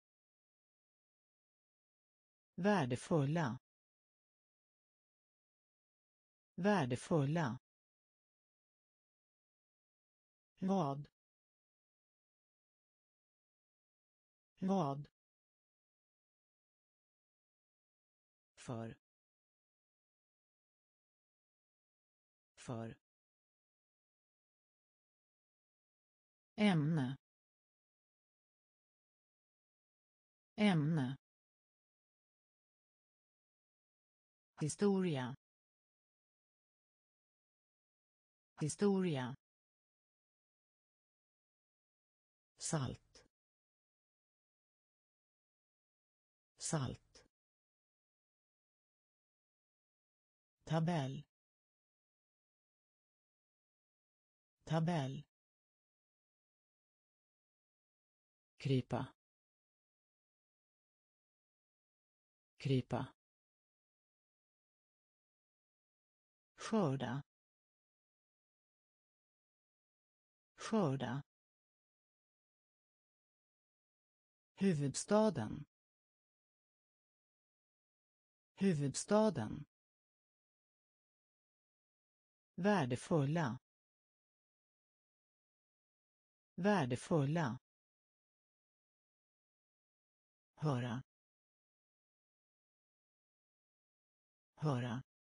värdefulla värdefulla vad vad för för ämne ämne historia historia salt salt tabell tabell krypa krypa skörda skörda huvudstaden huvudstaden värdefulla värdefulla höra höra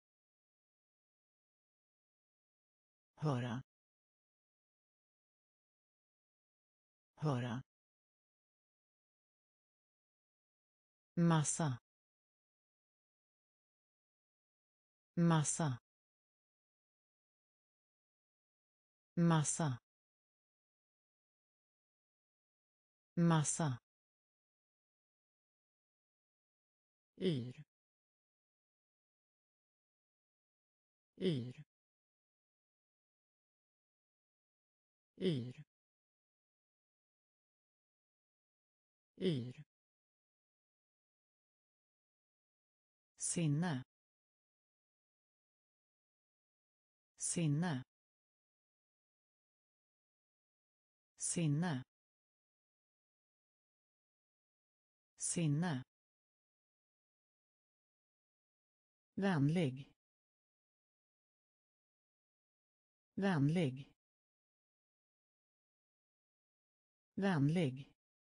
höra höra massa massa massa massa yr yr yr yr sinne sinne sinne sinne, vänlig, vänlig, vänlig,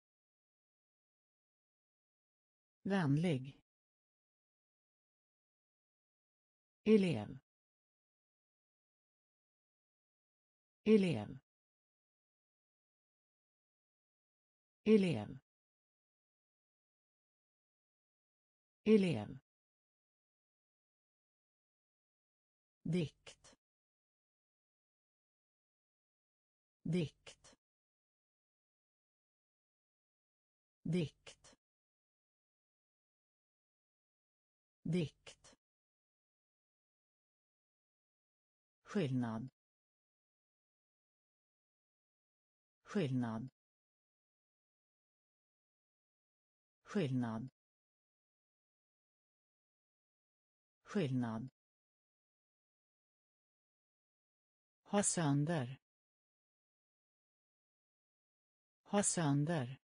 vänlig, elev, elev, elev, elev, dikt, dikt, dikt, dikt, skillnad, skillnad, skillnad, skillnad, ha sönder, ha sönder,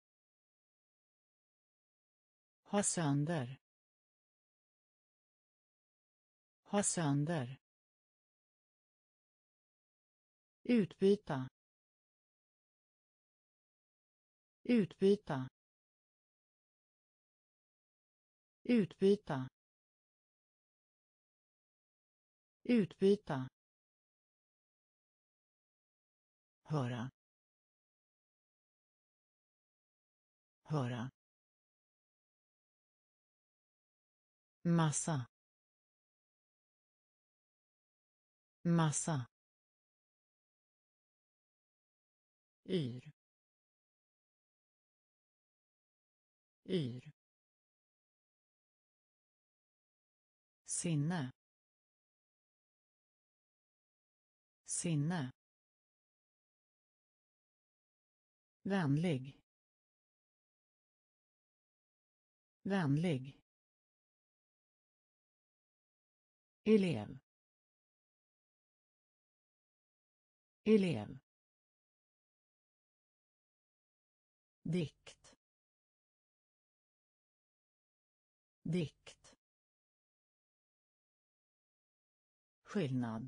ha sönder, ha sönder, utbyta, utbyta, utbyta, utbyta, höra, höra, massa, massa, yr, yr, sinne, sinne, vänlig, vänlig, elev, elev, dikt, dikt, skillnad,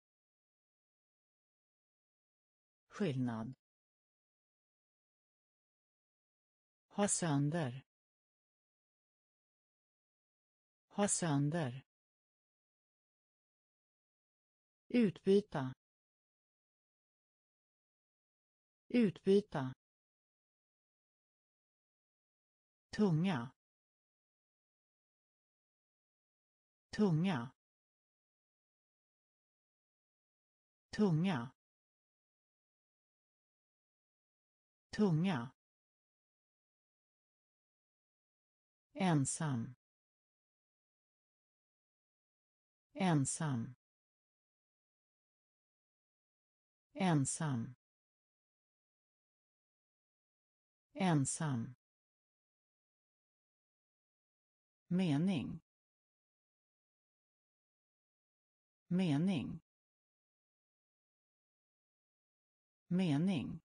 skillnad, ha sönder, ha sönder, utbyta, utbyta, tunga, tunga, tunga, tunga, ensam, ensam, ensam, ensam, mening, mening, mening,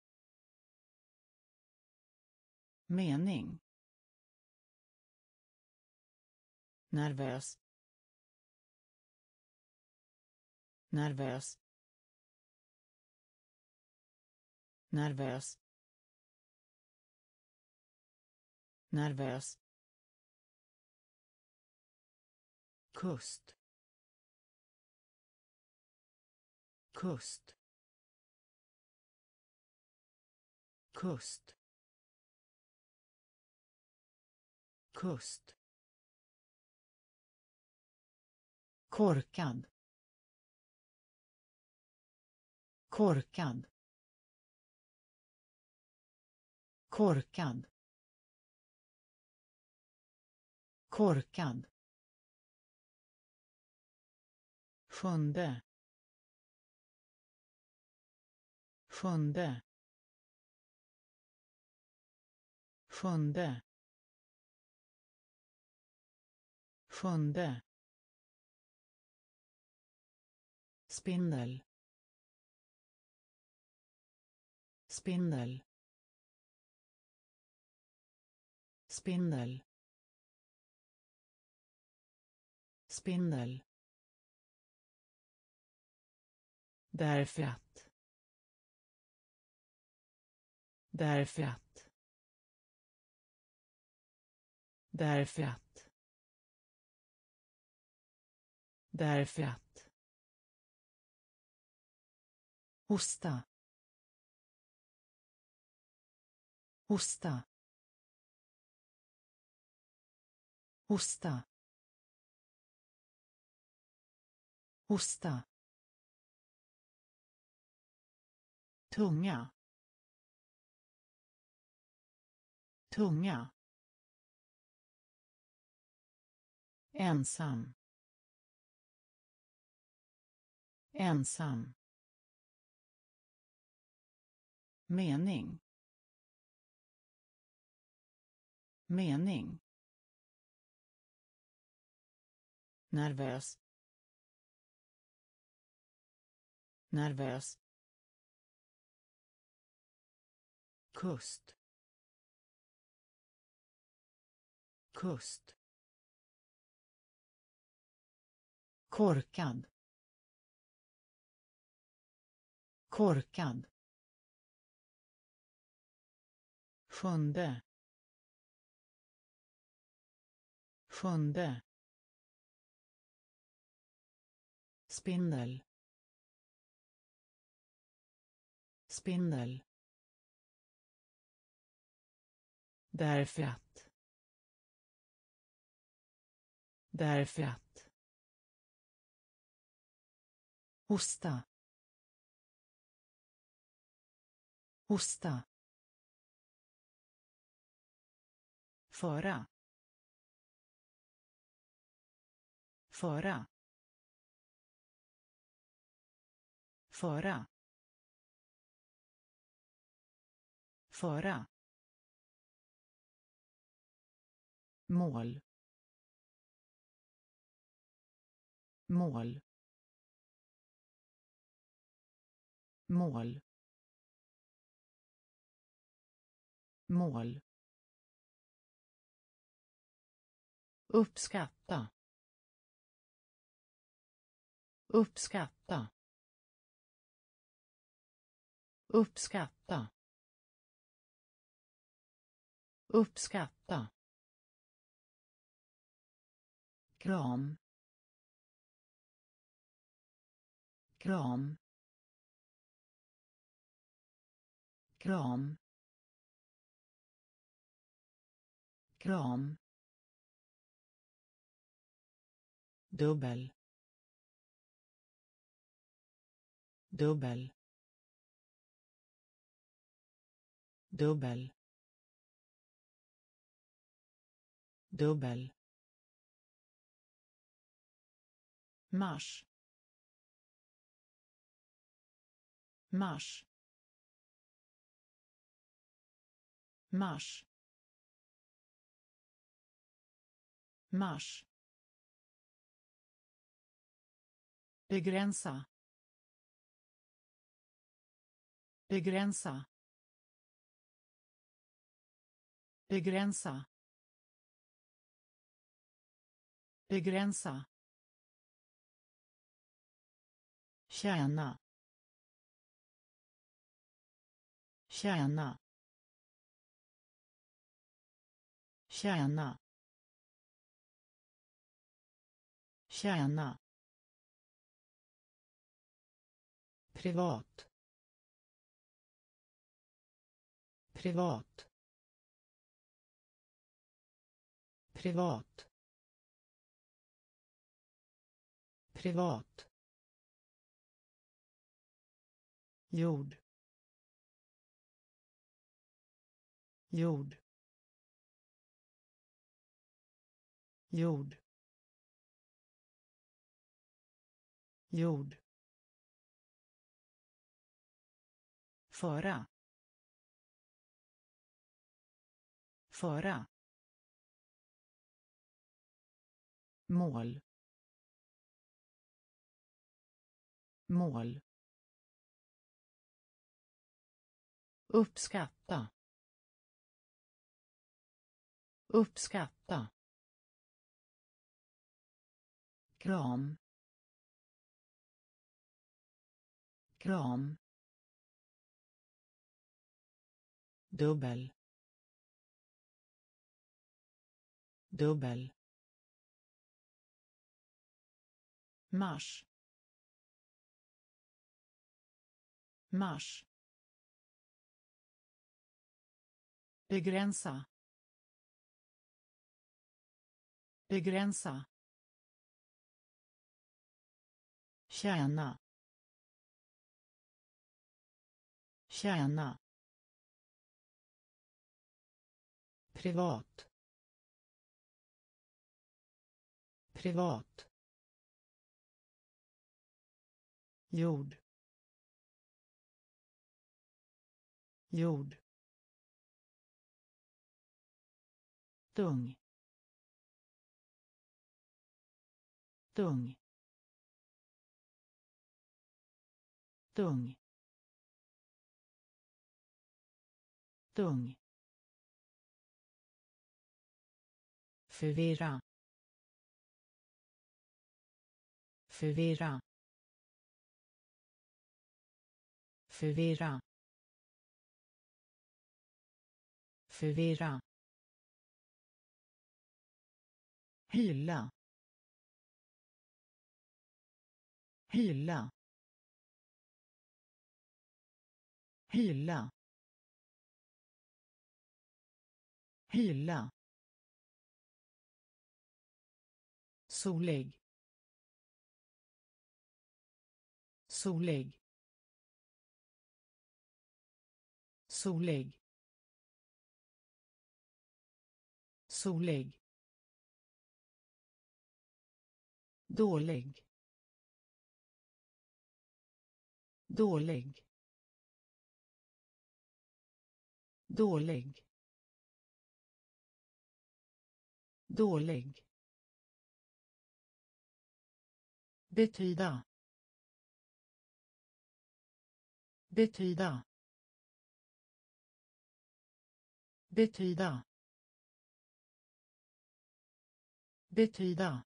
mening, nervös, nervös, nervös, nervös, kust, kust, kust, kust, korkad, korkad, korkad, korkad, sjunde, sjunde, sjunde, sjunde, spindel, spindel, spindel, spindel, därför att, därför att, därför att, därför att, hosta, hosta, hosta, hosta, tunga, tunga, ensam, ensam, mening, mening, nervös, nervös, kust, kust, korkad, korkad, sjunde, sjunde, spindel, spindel, därför att, därför att, hosta, hosta, föra, föra, föra, föra, mål, mål, mål, mål, uppskatta, uppskatta, uppskatta, uppskatta, kram, kram, kram, kram, dubbel, dubbel, dubbel, dubbel, mars, mars, mars, mars, begränsa, begränsa, begränsa, begränsa, tjäna, tjäna, tjäna, tjäna, privat, privat, privat, privat, jord, jord, jord, jord, föra, föra, mål, mål, uppskatta, uppskatta, kram, kram, dubbel, dubbel, mars, mars, begränsa, begränsa, tjäna, tjäna, privat, privat, jord, jord, tung, tung, tung, tung, förvirra, förvirra, förvirra, förvirra, hylla, hylla, hylla, hylla, solig, solig, solig, solig, dålig, dålig, dålig, dålig, betyda, betyda, betyda, betyda,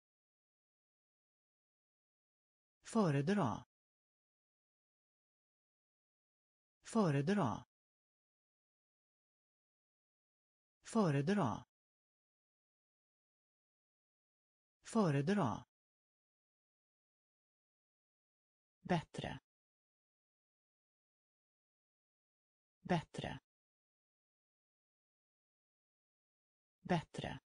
föredra, föredra, föredra, föredra, bättre, bättre, bättre,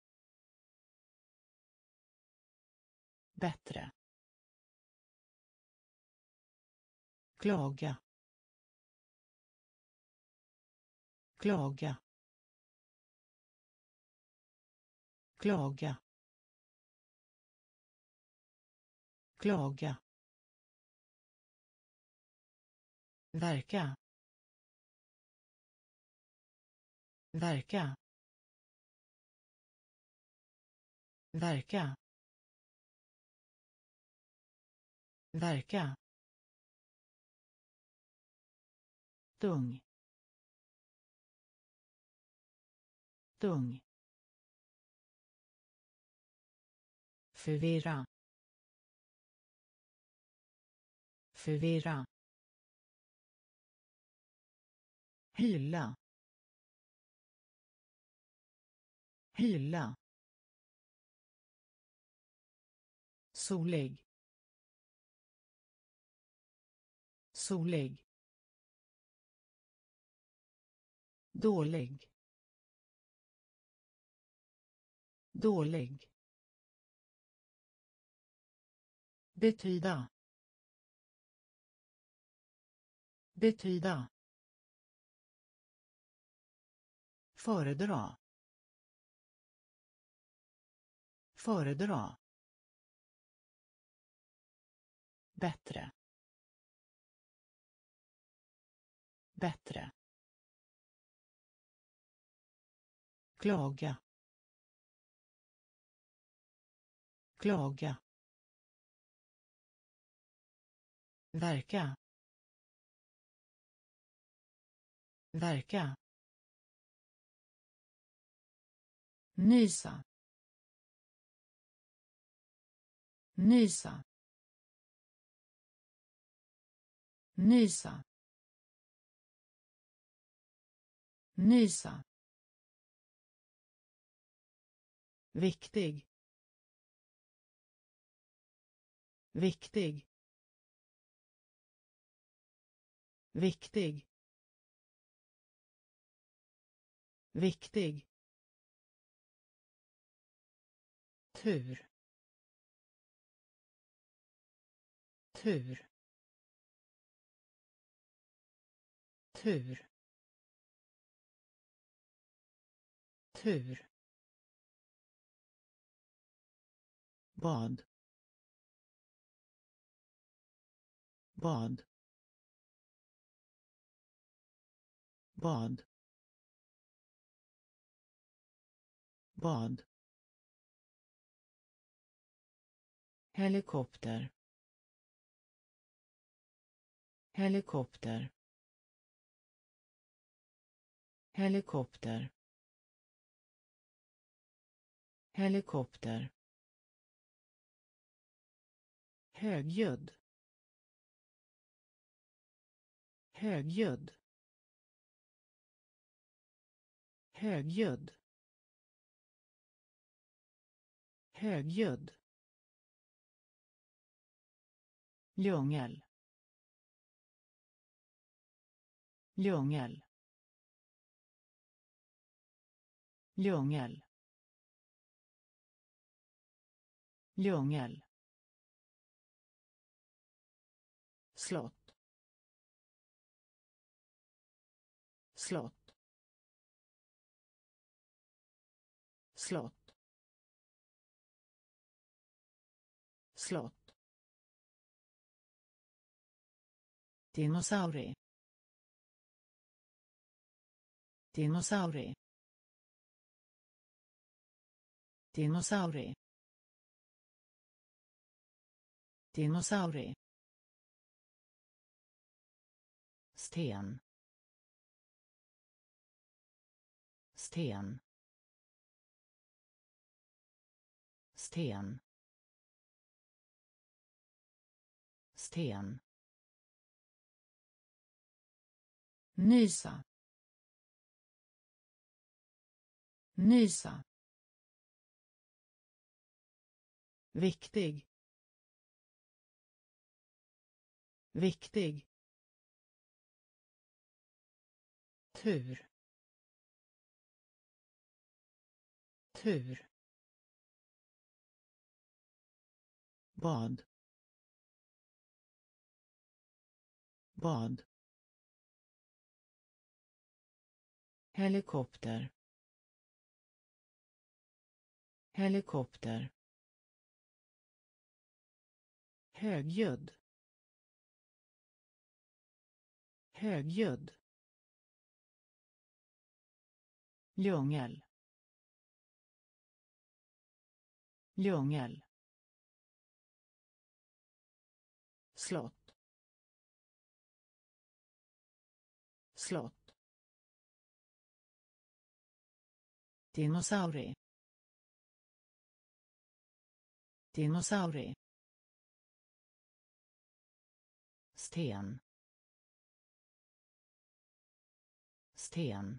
bättre, klaga, klaga, klaga, klaga, verka, verka, verka, verka, tung, tung, förvirra, förvirra, hylla, hylla, solig, solig, dålig, dålig, betyda, betyda, föredra, föredra, bättre, bättre, klaga, klaga, verka, verka, nysa, nysa, nysa, nysa, viktig, viktig, viktig, viktig, tur, tur, tur, tur, bad, bad, bad, bad, helikopter, helikopter, helikopter, helikopter, högljudd, högljudd, högljudd, högljudd, djungel, djungel, djungel, djungel, slott, slott, slott, slott, dinosaurie, dinosaurie, dinosaurie, dinosaurie, sten, sten, sten, sten, nysa, nysa, viktig, viktig, tur, tur, bad, bad, helikopter, helikopter, högljudd, högljudd, djungel, djungel, slott, slott, dinosaurie, dinosaurie, sten, sten,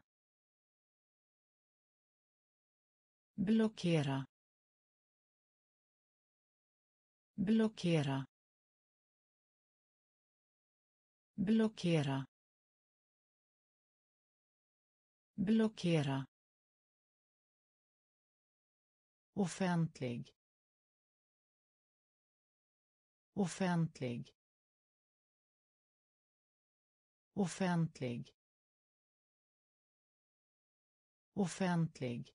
blockera, blockera, blockera, blockera, offentlig, offentlig, offentlig, offentlig,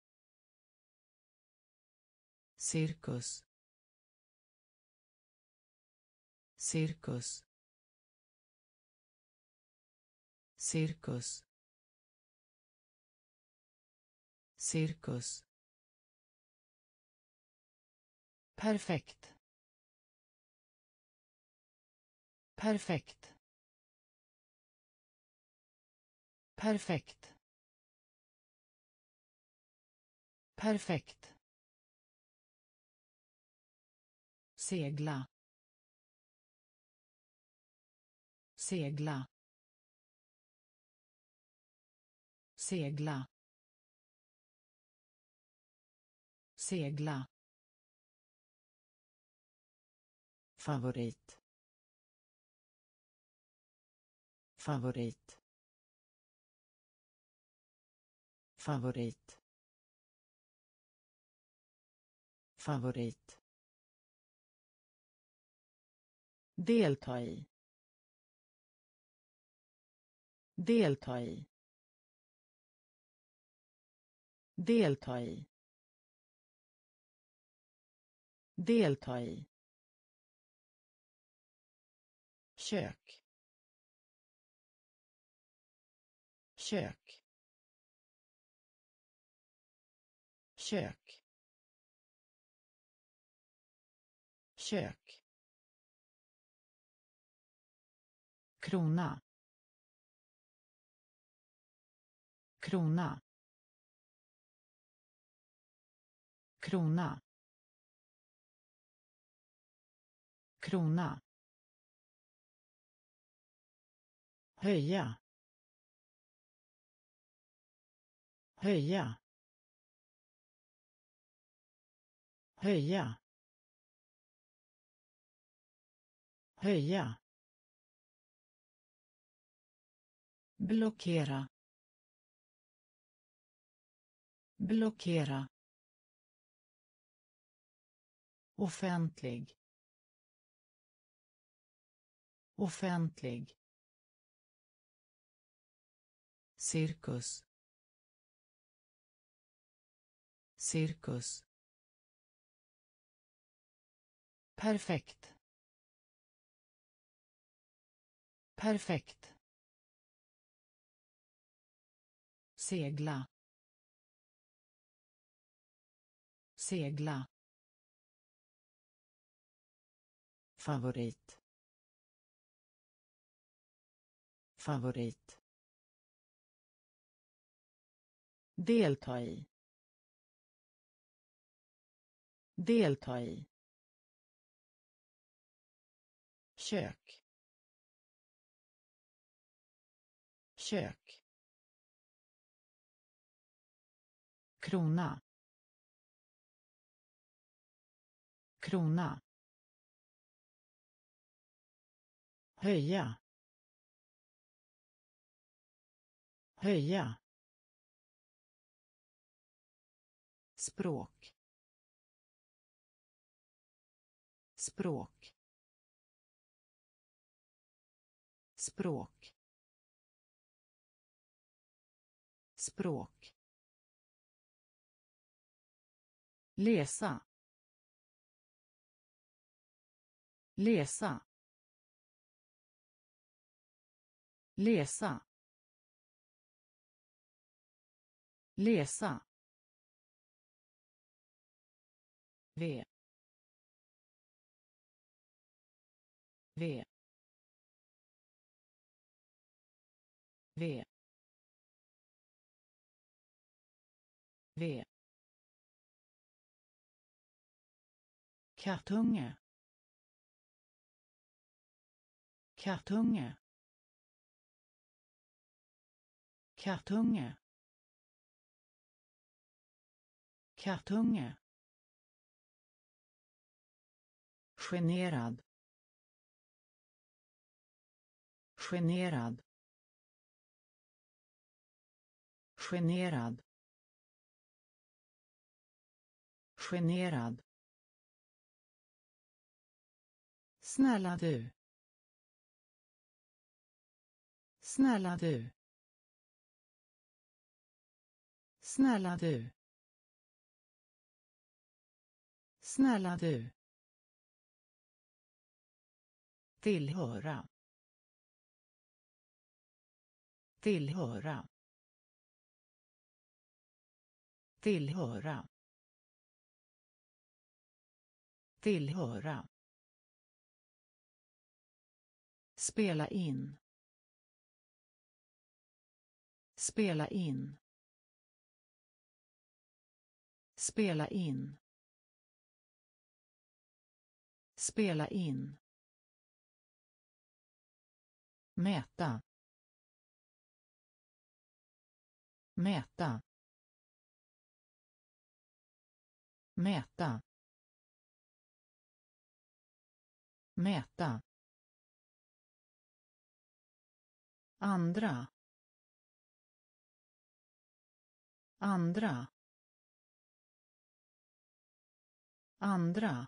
cirkus, cirkus, cirkus, cirkus, perfekt, perfekt, perfekt, Perfekt. Segla. Segla. Segla. Segla. Favorit. Favorit. Favorit. Favorit. Delta i. Delta i. Delta i. Delta i. Kök. Kök. Kök. Kök. Krona. Krona. Krona. Krona. Höja. Höja. Höja. Höja. Blockera. Blockera. Offentlig. Offentlig. Cirkus. Cirkus. Perfekt. Perfekt. Segla. Segla. Favorit. Favorit. Delta i. Delta i. Kök. Kök. Krona. Krona. Höja. Höja. Språk. Språk. Språk. Språk. Läsa. Läsa. Läsa. Läsa. V. V. V. V. Kartunge. Kartunge. Kartunge. Kartunge. Generad. Generad. Generad. Generad. Snälla du. Snälla du. Snälla du. Snälla du. Tillhöra. Tillhöra. Tillhöra. Tillhöra. Spela in. Spela in. Spela in. Spela in. Mäta. Mäta. Mäta. Mäta. Andra. Andra. Andra.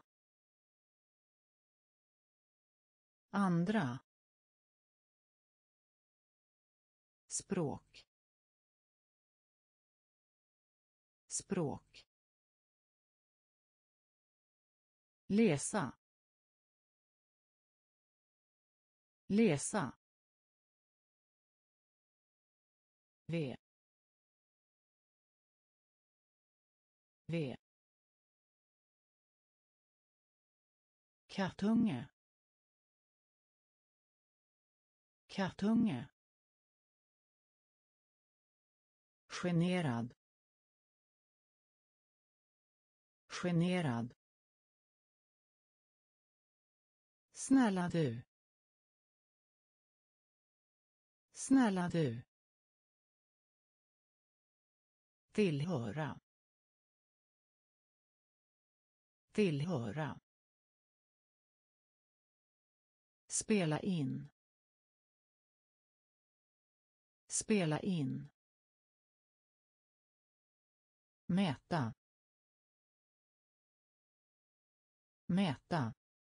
Andra. Språk. Språk. Läsa. Läsa. V. V. Kartunge. Kartunge. Generad. Generad. Snälla du. Snälla du. Tillhöra. Tillhöra. Spela in. Spela in. Mäta. Mäta.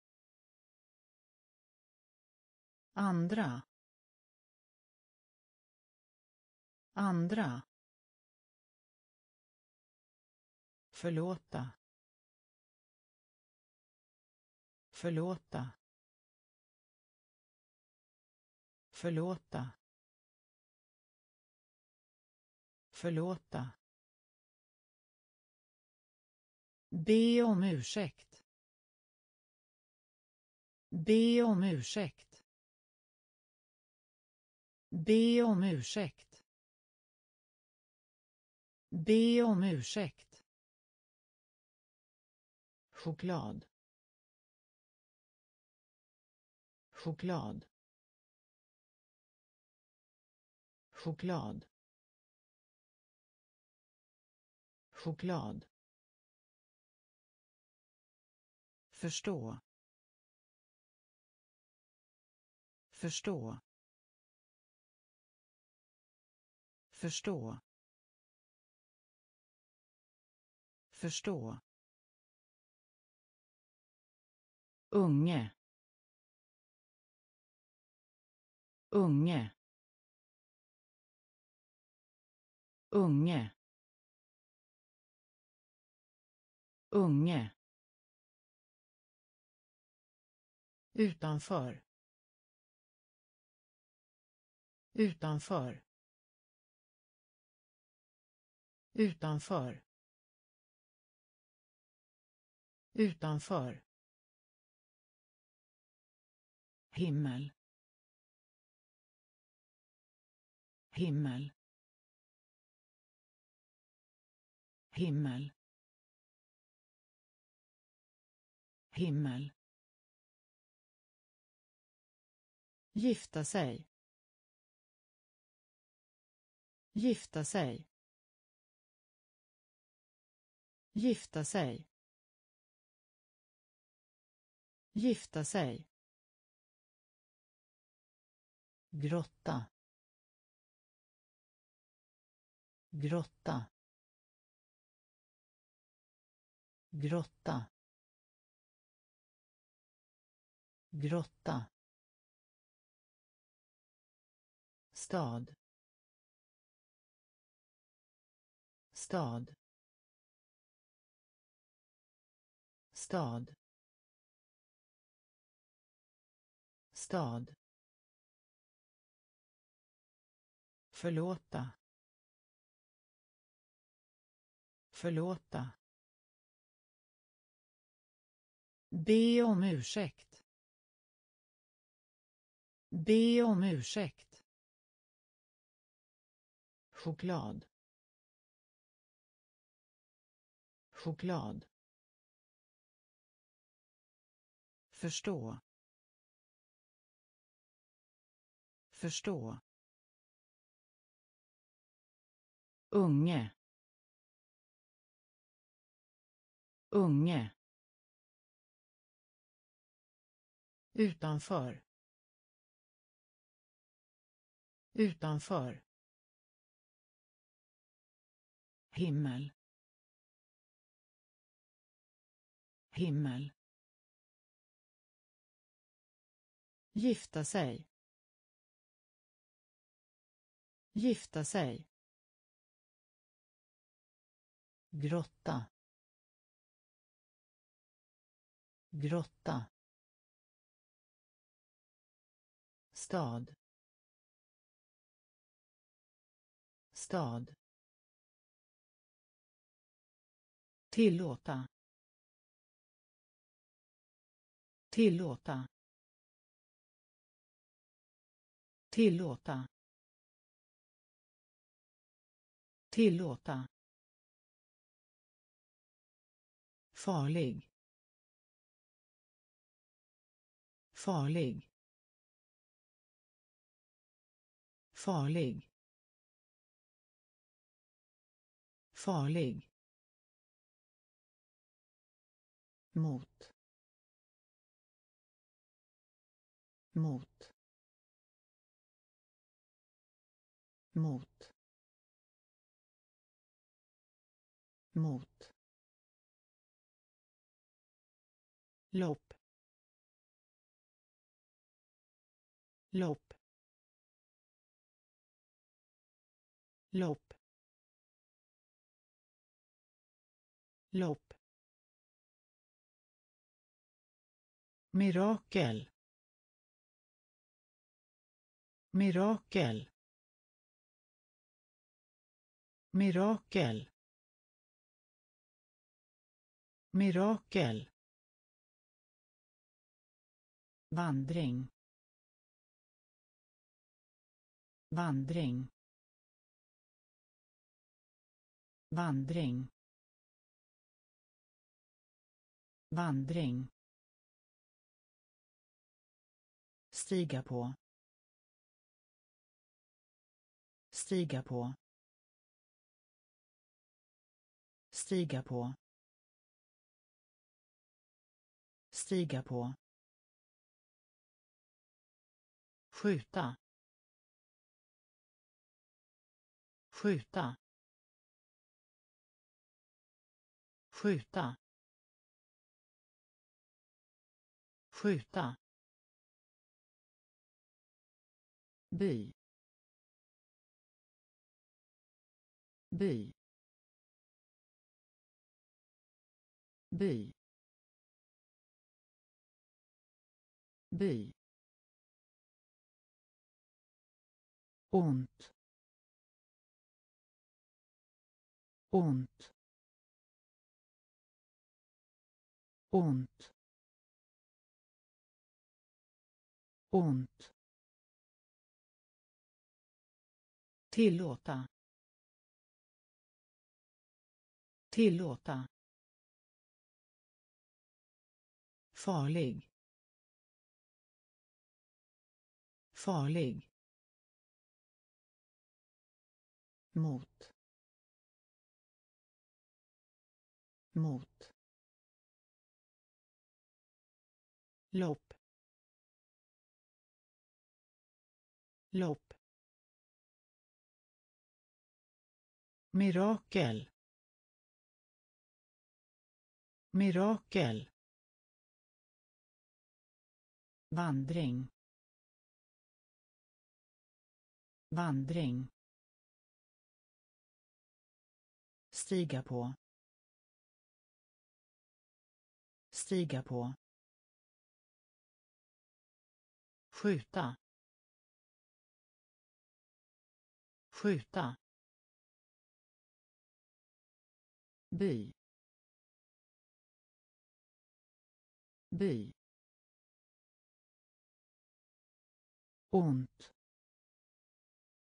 Andra. Andra. Förlåta. Förlåta. Förlåta. Förlåta. Be om ursäkt. Be om ursäkt. Be om ursäkt. Be om ursäkt. Choklad. Choklad. Choklad. Choklad. Förstå. Förstå. Förstå. Förstå. Unge. Unge. Unge. Unge. Utanför. Utanför. Utanför. Utanför. Himmel. Himmel. Himmel. Himmel. Gifta sig. Gifta sig. Gifta sig. Gifta sig. Grotta. Grotta. Grotta. Grotta. Stad. Stad. Stad. Stad. Förlåta. Förlåta. Be om ursäkt. Be om ursäkt. Choklad. choklad, förstå, förstå, unge, unge, utanför, utanför, himmel, himmel, gifta sig, gifta sig, grotta, grotta, stad, stad, tillåta, tillåta, tillåta, tillåta, farlig, farlig, farlig, farlig, mot, mot, mot, mot, lopp, lopp, lopp, lopp, mirakel, mirakel, mirakel, mirakel, vandring, vandring, vandring, vandring, stiga på, stiga på, stiga på, stiga på, skjuta, skjuta, skjuta, skjuta, by, by, by, by, ont, ont, ont, ont, tillåta, tillåta, farlig, farlig, mot, mot, lopp, lopp, mirakel, mirakel, vandring, vandring, stiga på, stiga på, skjuta, skjuta, by, by, ont,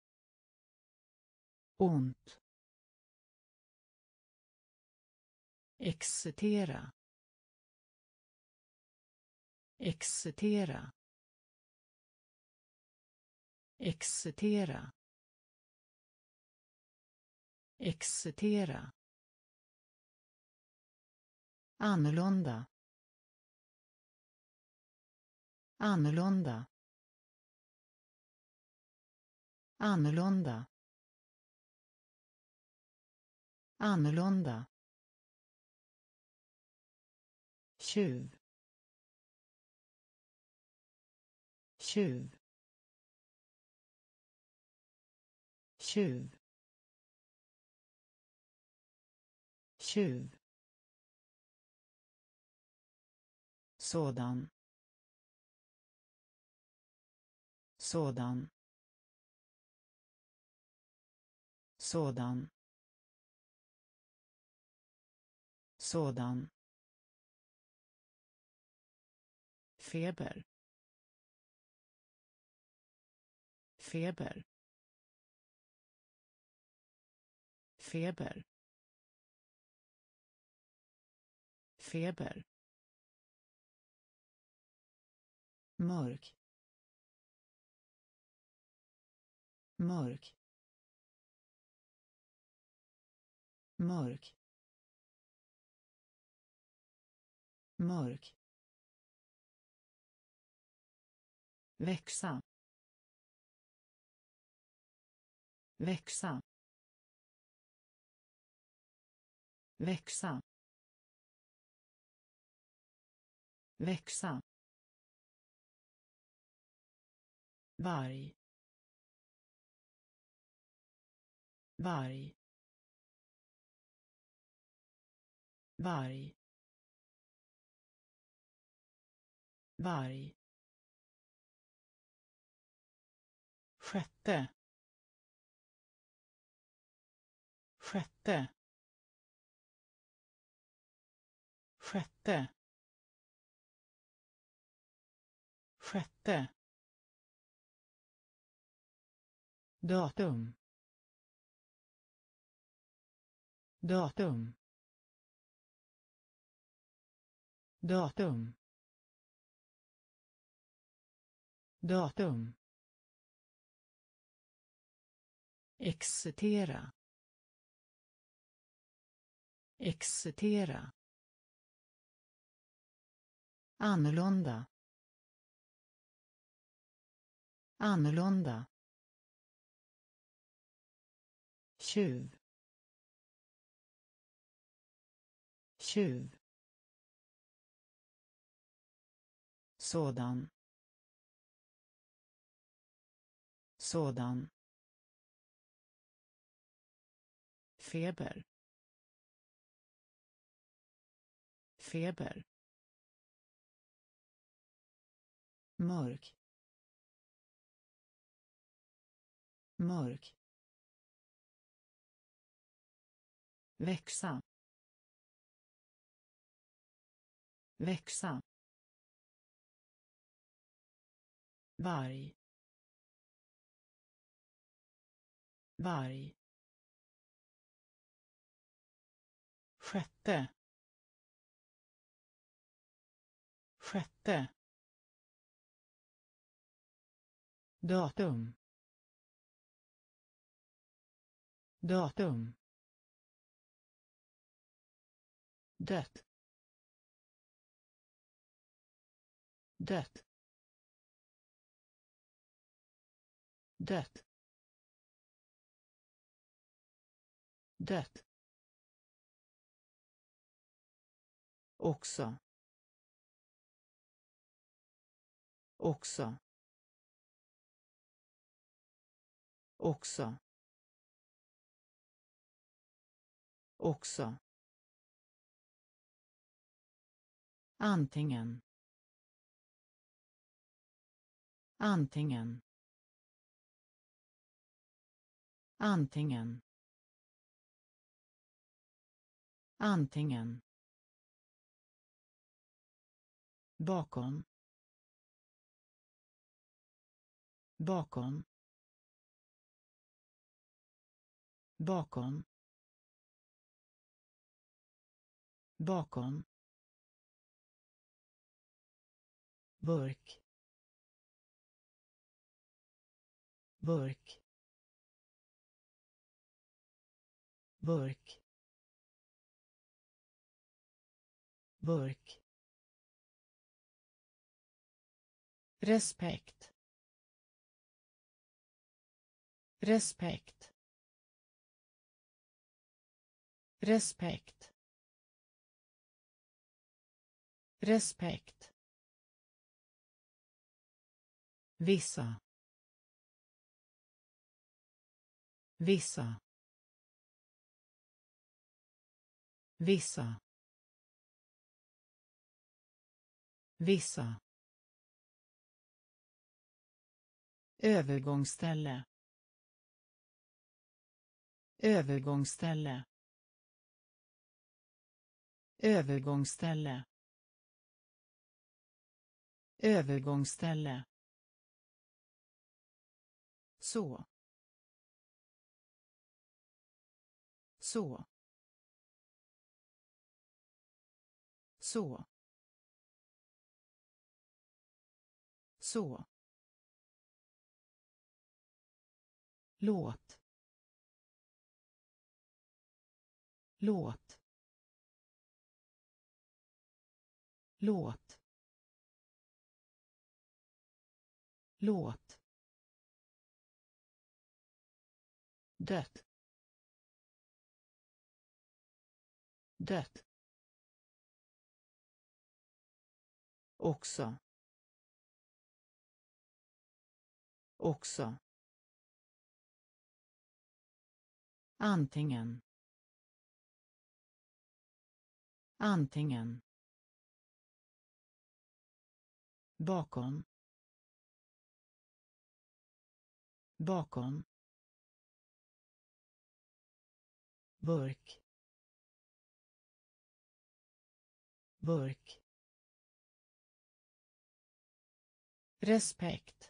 ont, excitera, excitera, excitera, excitera, annorlunda, annorlunda, annorlunda, annorlunda, tjuv, tjuv, tjuv, tjuv, sådan, sådan, sådan, sådan, feber, feber, feber, feber, mörk, mörk, mörk, mörk, växa, växa, växa, växa, varg, varg, varg, varg, sjätte, sjätte, sjätte, sjätte, datum, datum, datum, datum, excitera, excitera, annorlunda, annorlunda, tjuv, tjuv, sådan, sådan, feber, feber, mörk, mörk, växa, växa, varg, varg, sjätte, sjätte, datum, datum, dött, dött, dött, dött, också, också, också, också, antingen, antingen, antingen, antingen, bakom, bakom, bakom, bakom, burk, burk, burk, burk, respekt, respekt, respekt, respekt, vissa, vissa, vissa, vissa, övergångsställe, övergångsställe, övergångsställe, övergångsställe, så, så, så, så, låt, låt, låt, låt, dött, dött, också, också, antingen, antingen, bakom, bakom, burk, burk, respekt,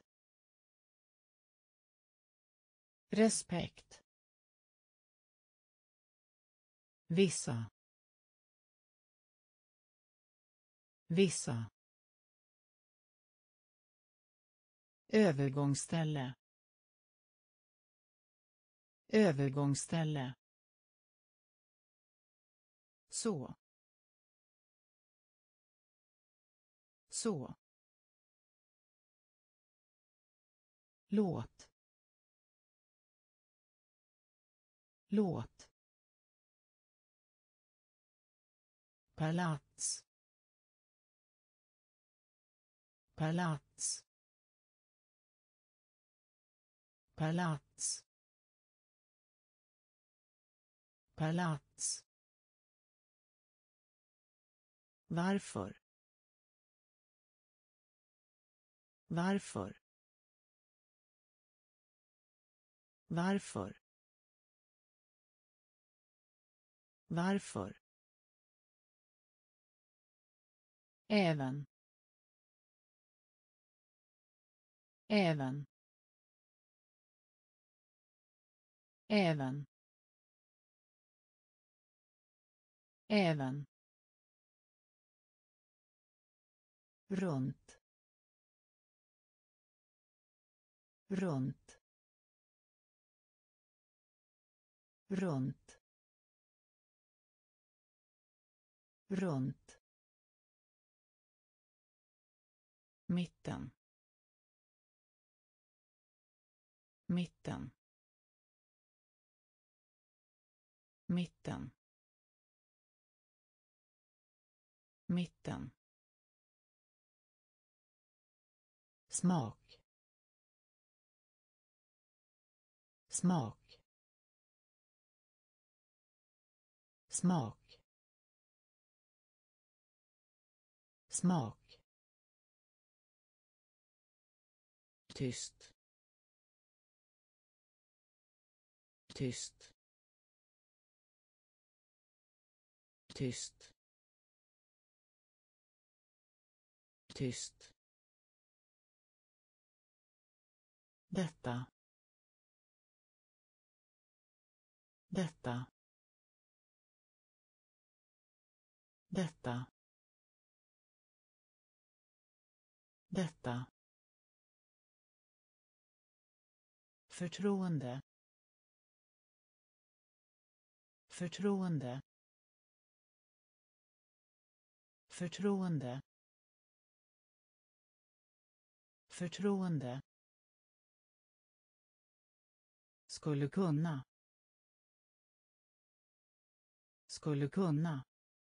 respekt, vissa, vissa, övergångsställe, övergångsställe, så, så, låt, låt, palats, palats, palats, palats, varför, varför, varför, varför, även, även, även, även, runt, runt, runt, runt, mitten, mitten, mitten, mitten, smak, smak, smak, smak, tyst, tyst, tyst, tyst, detta, detta, Detta. Detta. Förtroende. Förtroende. Förtroende. Förtroende. Skulle kunna. Skulle kunna.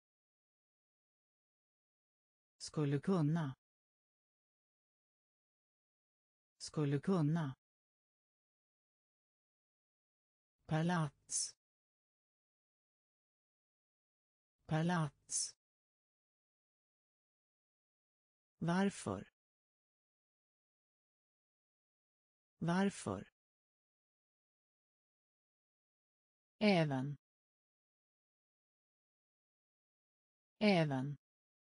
Skulle kunna. Skulle kunna. Palats. Palats. Varför? Varför? Även. Även.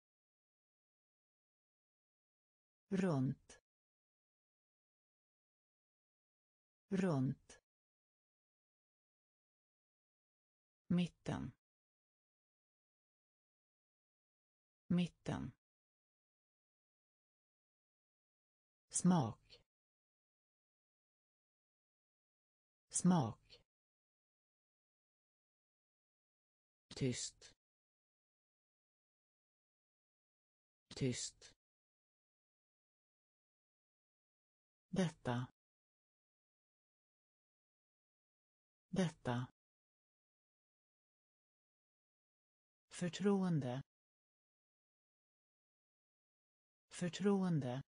Runt. Runt. Mitten. Mitten. Smak. Smak. Tyst. Tyst. Detta. Detta. Förtroende. Förtroende.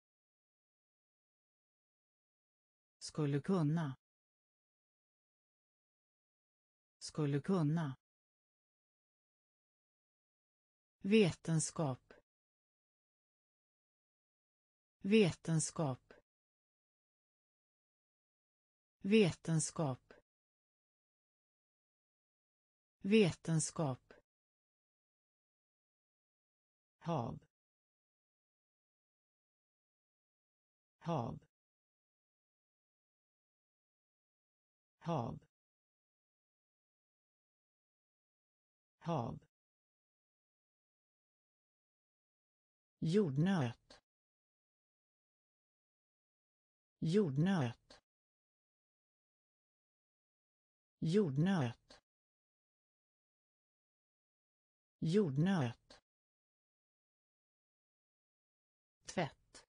Skulle kunna. Skulle kunna. Vetenskap. Vetenskap. Vetenskap. Vetenskap. Hav. Hav. Hav. Hav. Jordnöt. Jordnöt. Jordnöt. Jordnöt. Tvätt.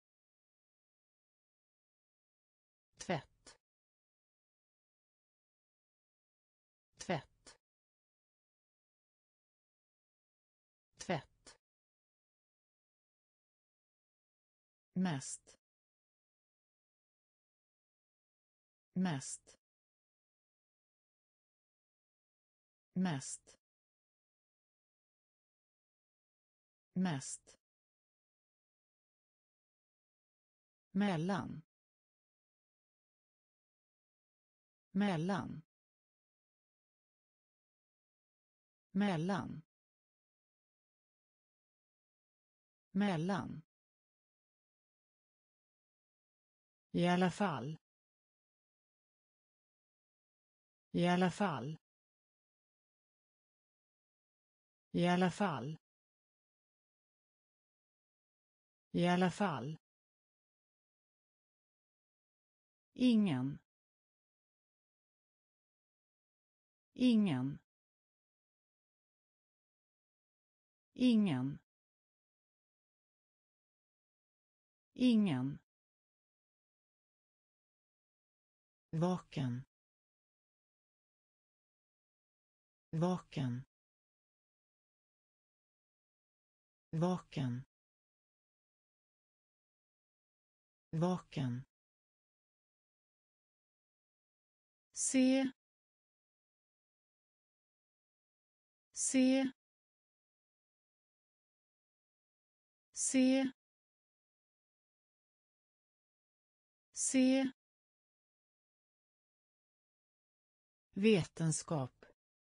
Tvätt. Tvätt. Tvätt. Mest. Mest. Mest. Mest. Mellan. Mellan. Mellan. Mellan. I alla fall. I alla fall. I alla fall. I alla fall. Ingen. Ingen. Ingen. Ingen. Vaken. Vaken. Vaken. Vaken. Se. Se. Se. Se. Vetenskap.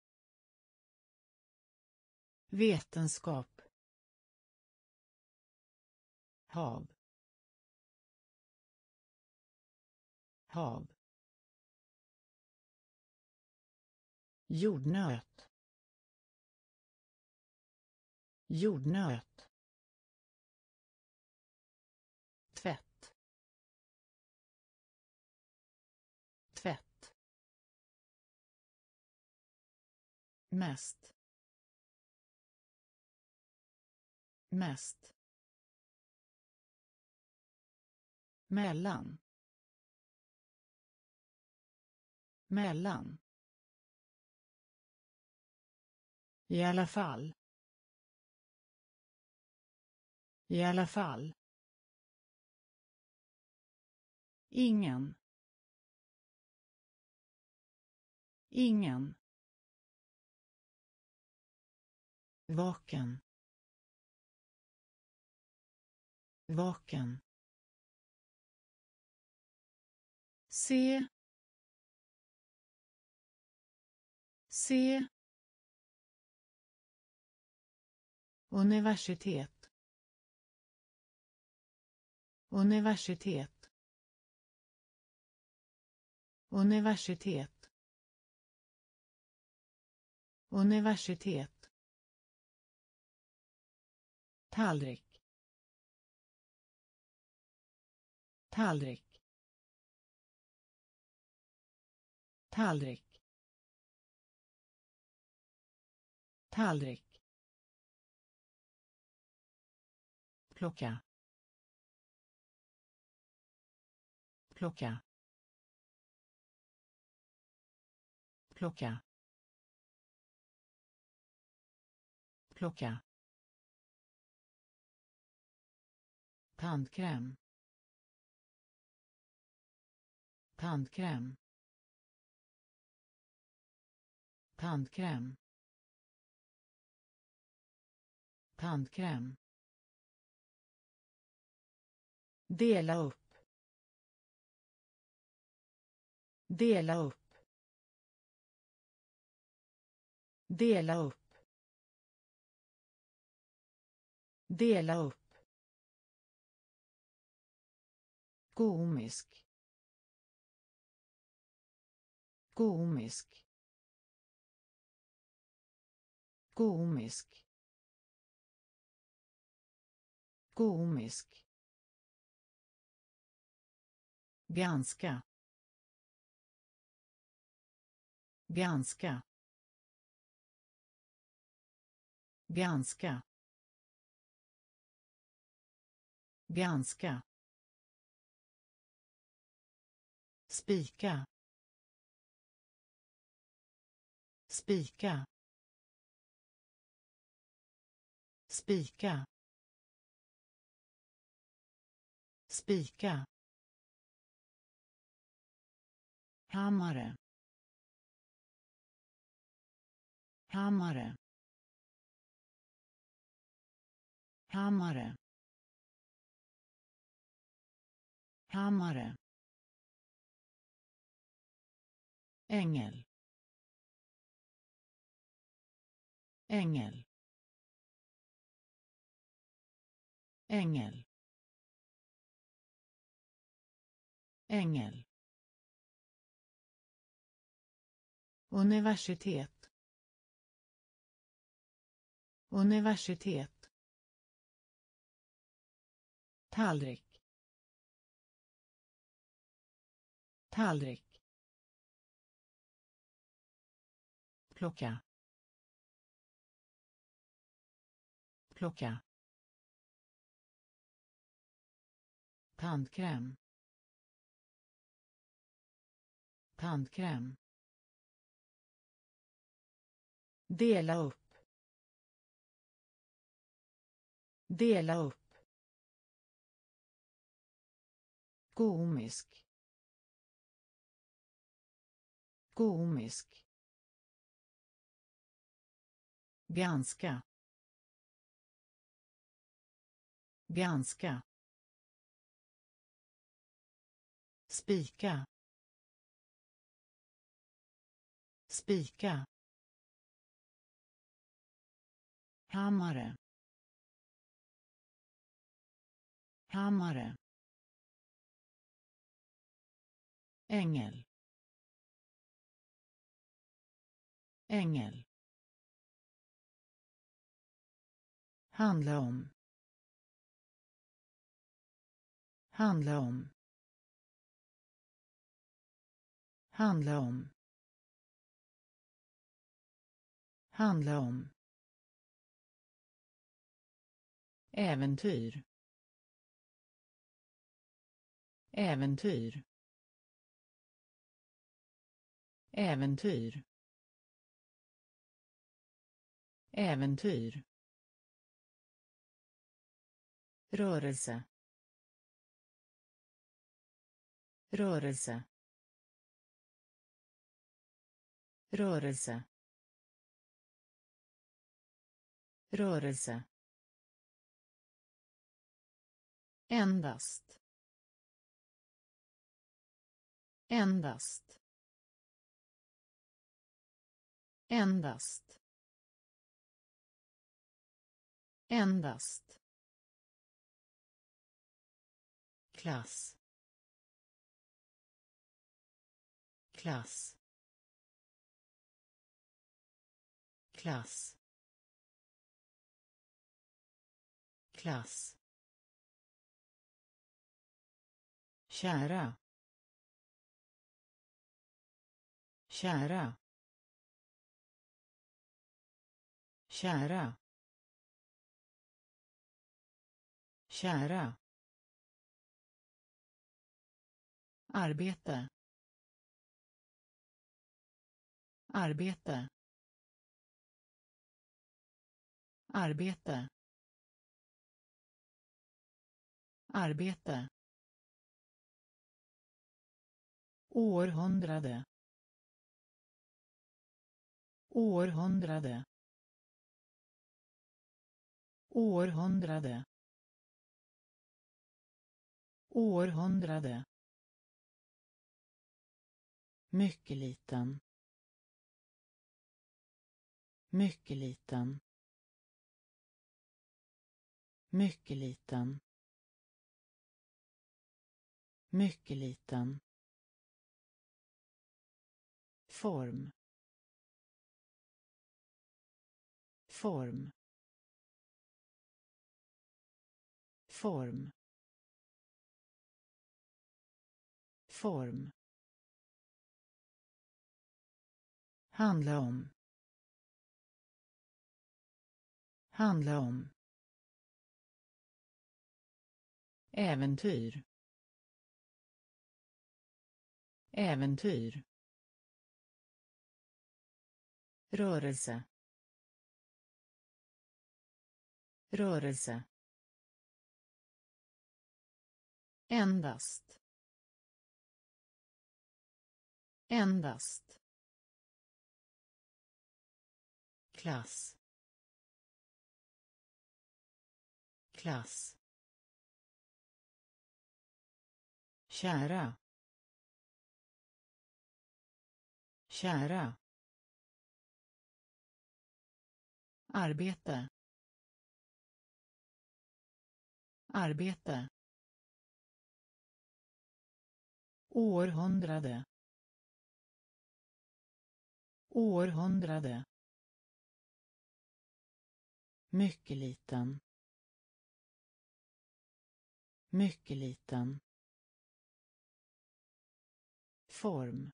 Vetenskap. Hav. Hav. Jordnöt. Jordnöt. Tvätt. Tvätt. Mest. Mest. Mellan. Mellan. I alla fall. I alla fall. Ingen. Ingen. Vaken. Vaken. Se. Se. Universitet. Universitet. Universitet. Universitet. Tallrik. Tallrik. Tallrik. Tallrik. Plocka. Plocka. Plocka. Plocka. Tandkräm. Tandkräm. Tandkräm. Tandkräm. Dela upp. Dela upp. Dela upp. Dela upp. Komisk. Komisk. Komisk. Komisk. Ganska. Ganska. Ganska. Ganska. Spika. Spika. Spika. Spika. Hammare. Hammare. Hammare. Hammare. Ängel. Ängel. Ängel. Ängel. Universitet. Universitet. Tallrik. Tallrik. Plocka. Plocka. Tandkräm. Tandkräm. Dela upp. Dela upp. Komisk. Komisk. Ganska. Ganska. Spika. Spika. Hammare. Hammare. Ängel. Ängel. Handla om. Handla om. Handla om. Handla om. Äventyr. Äventyr. Äventyr. Äventyr. Rörelse. Rörelse. Rörelse. Rörelse. Endast. Endast. Endast. Endast. Klass. Klass. Klass. Klass. Kära. Kära. Kära. Kära. Arbete. Arbete. Arbete. Arbete. Århundrade. Århundrade. Århundrade. Århundrade. Mycket liten. Mycket liten. Mycket liten. Mycket liten. Form. Form. Form. Form. Handla om. Handla om. Äventyr. Äventyr. Rörelse. Rörelse. Endast. Endast. Klass. Klass. Kära. Kära. Arbete. Arbete. Århundrade. Århundrade. Mycket liten. Mycket liten. Form.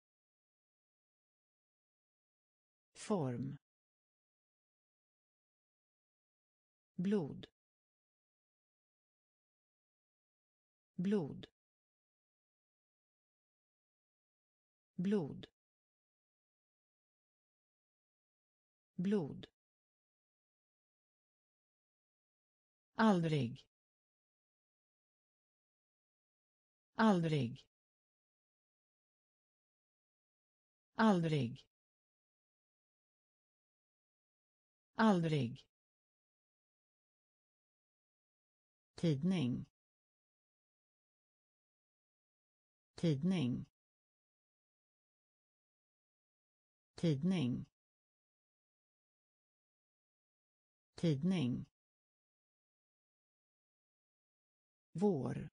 Form. Blod. Blod. Blod. Blod. Aldrig. Aldrig. Aldrig. Aldrig. Tidning. Tidning. Tidning. Tidning. Vår.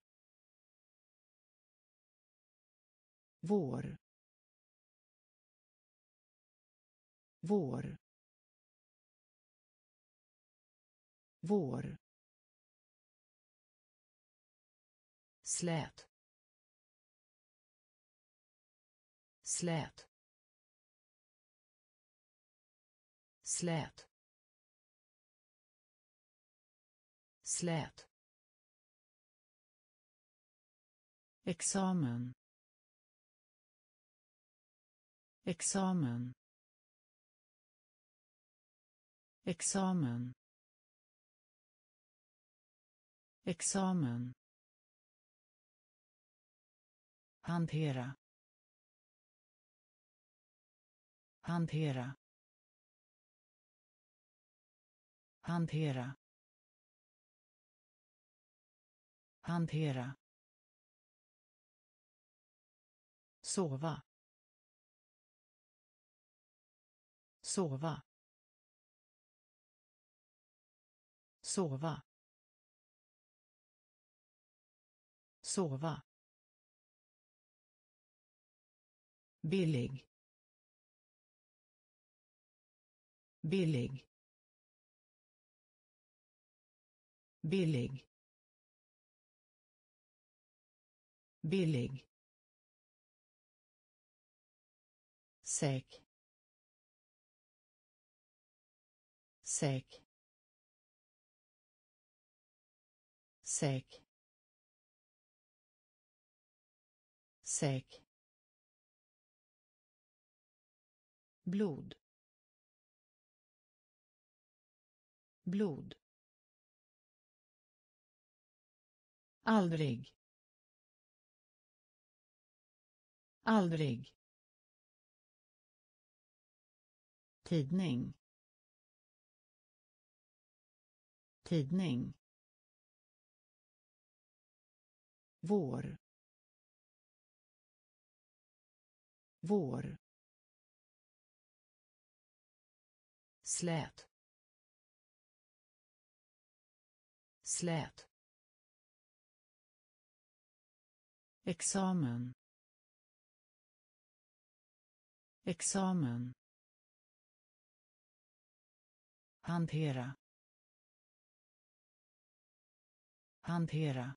Vår. Vår. vår, slät, slät, slät, slät, examen, examen, examen, examen, hantera, hantera, hantera, hantera, sova, sova, sova, sova, billig, billig, billig, billig, säk, säk, säk, säk, blod, blod, aldrig, aldrig, tidning, tidning, vår, vår, slät, slät, examen, examen, hantera, hantera,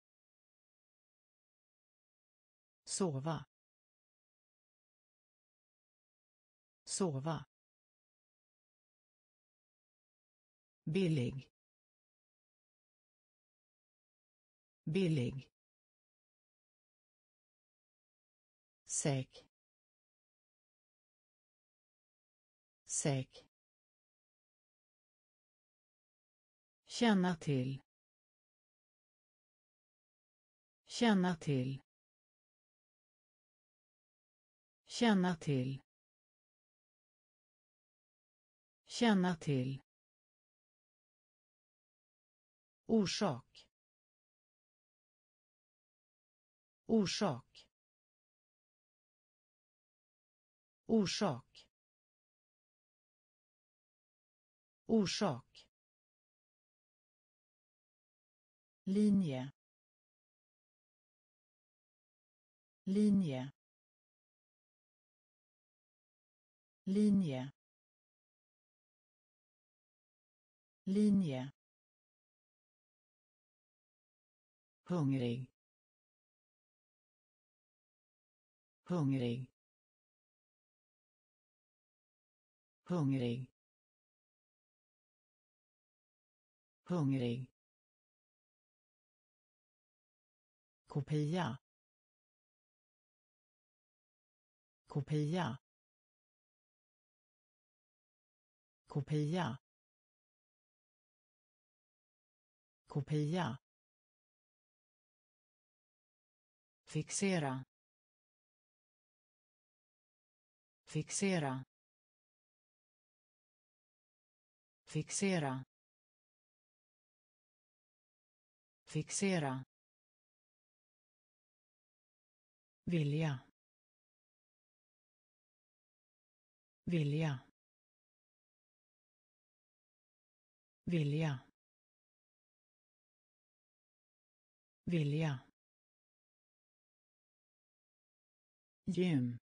sova, sova, billig, billig, säk, säk, känna till, känna till, känna till, känna till, orsak, orsak, orsak, orsak, linje, linje, linje, linje, hungrig, hungrig, hungrig, hungrig, kopia, kopia, kopia, kopia, fixera, fixera, fixera, fixera, vilja, vilja, vilja, vilja, gym,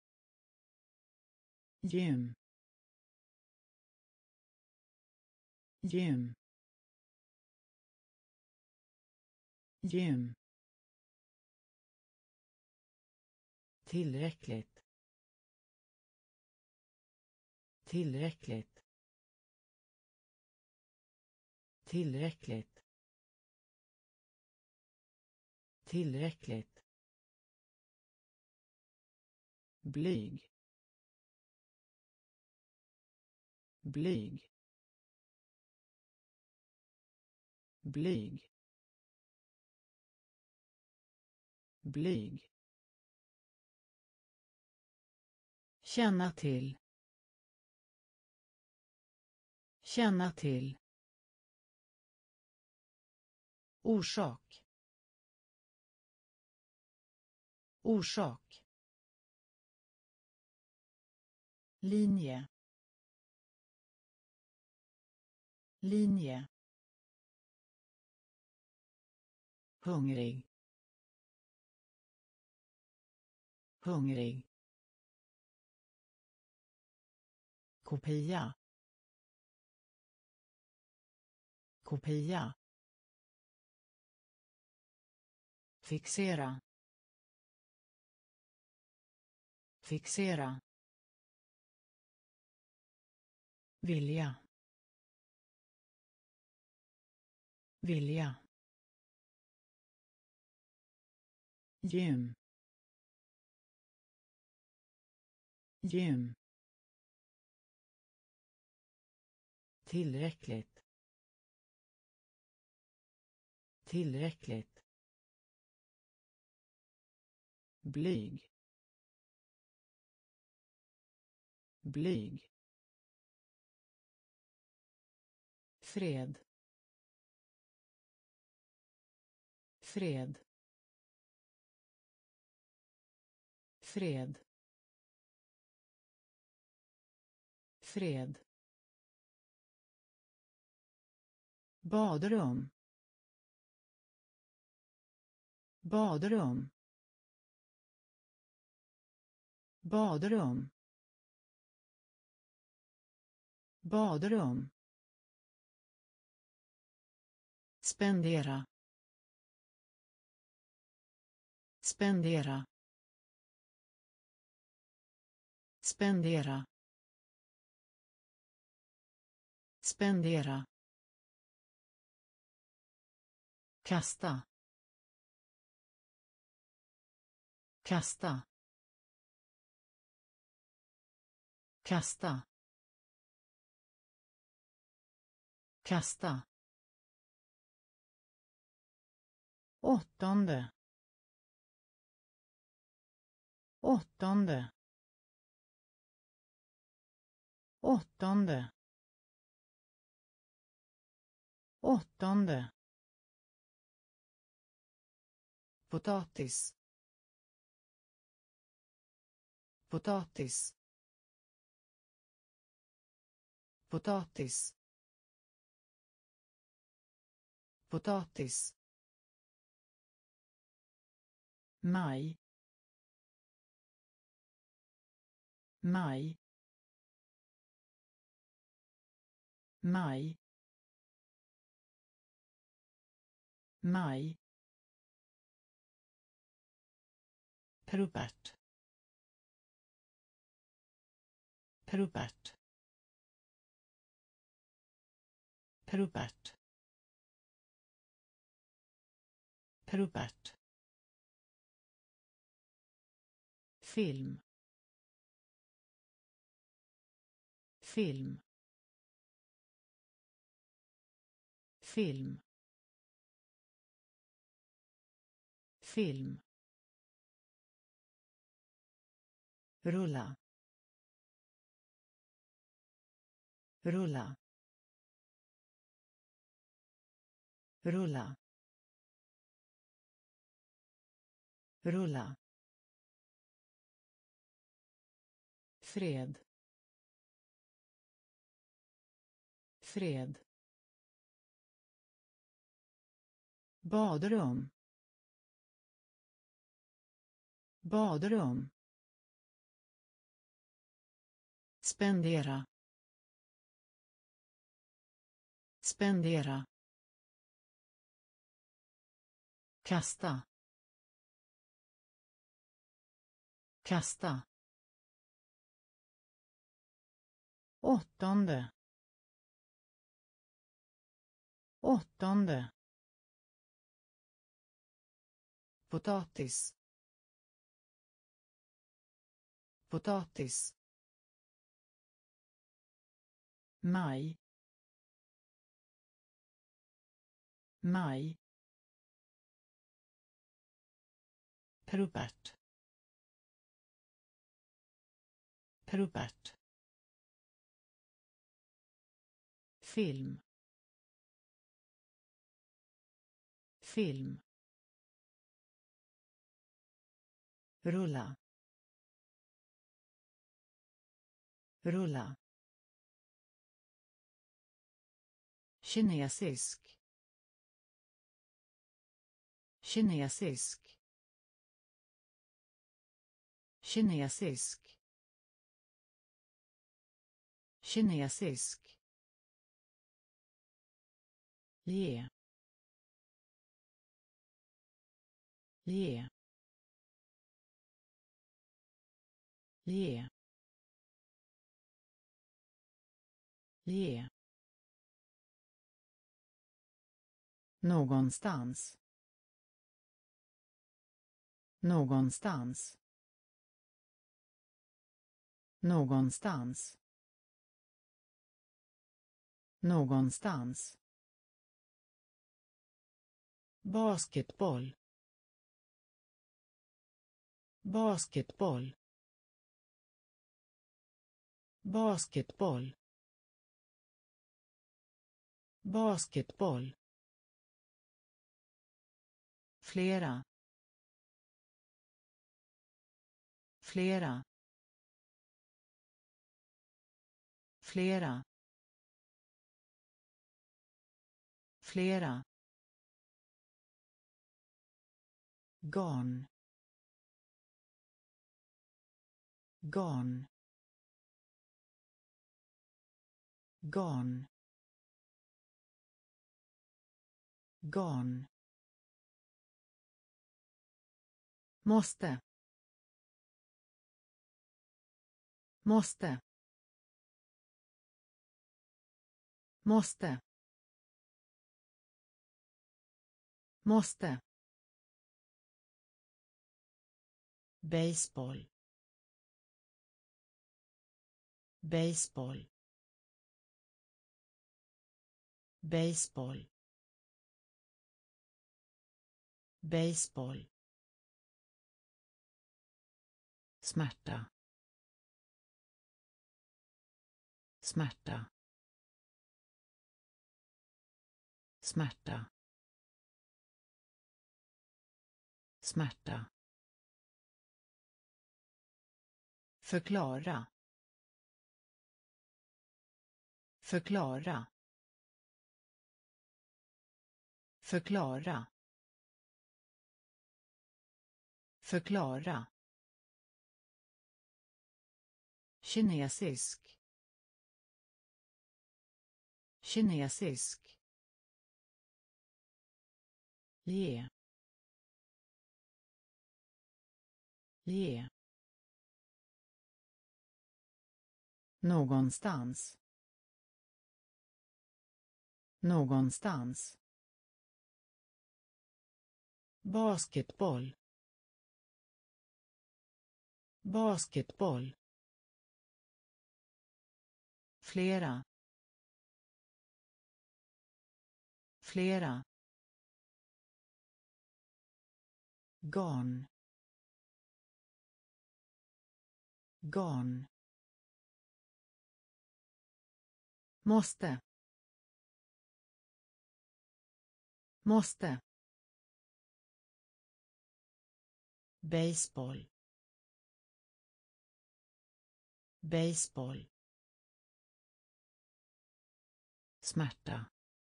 gym, gym, gym, tillräckligt, tillräckligt, tillräckligt, tillräckligt, blyg, blyg, blyg, blyg, känna till, känna till, orsak, orsak, linje, linje, hungrig, hungrig, kopia, kopia, fixera, fixera, vilja, vilja, gym, gym, tillräckligt, tillräckligt, blyg, blyg, fred, fred, fred, fred, badrum, badrum, badrum, badrum, spendera, spendera, spendera, spendera, kasta, kasta, kasta, kasta, åttonde, åttonde, åttonde, åttonde, potatis, potatis, potatis, potatis, maj, maj, maj, maj, Rupert, Rupert, Rupert, Rupert, film, film, film, film, rulla, rulla, rulla, rulla, fred, fred, badrum, badrum, spendera, spendera, kasta, kasta, åttonde, åttonde, potatis, potatis, maj, maj, Rupert, Rupert, film, film, rulla, rulla, kinesisk, kinesisk, kinesisk, kinesisk, ge, ge, ge, ge, någonstans, någonstans, någonstans, någonstans, basketboll, basketboll, basketboll, basketboll, flera, flera, flera, flera, garn, garn, garn, garn, måste, måste, måste, måste, baseball, baseball, baseball, baseball, smärta, smärta, smärta, smärta, förklara, förklara, förklara, förklara, kinesisk, kinesisk, ge, ge, någonstans, någonstans, basketboll, basketboll, flera, flera, garn, garn, måste, måste, baseball, baseball, smärta,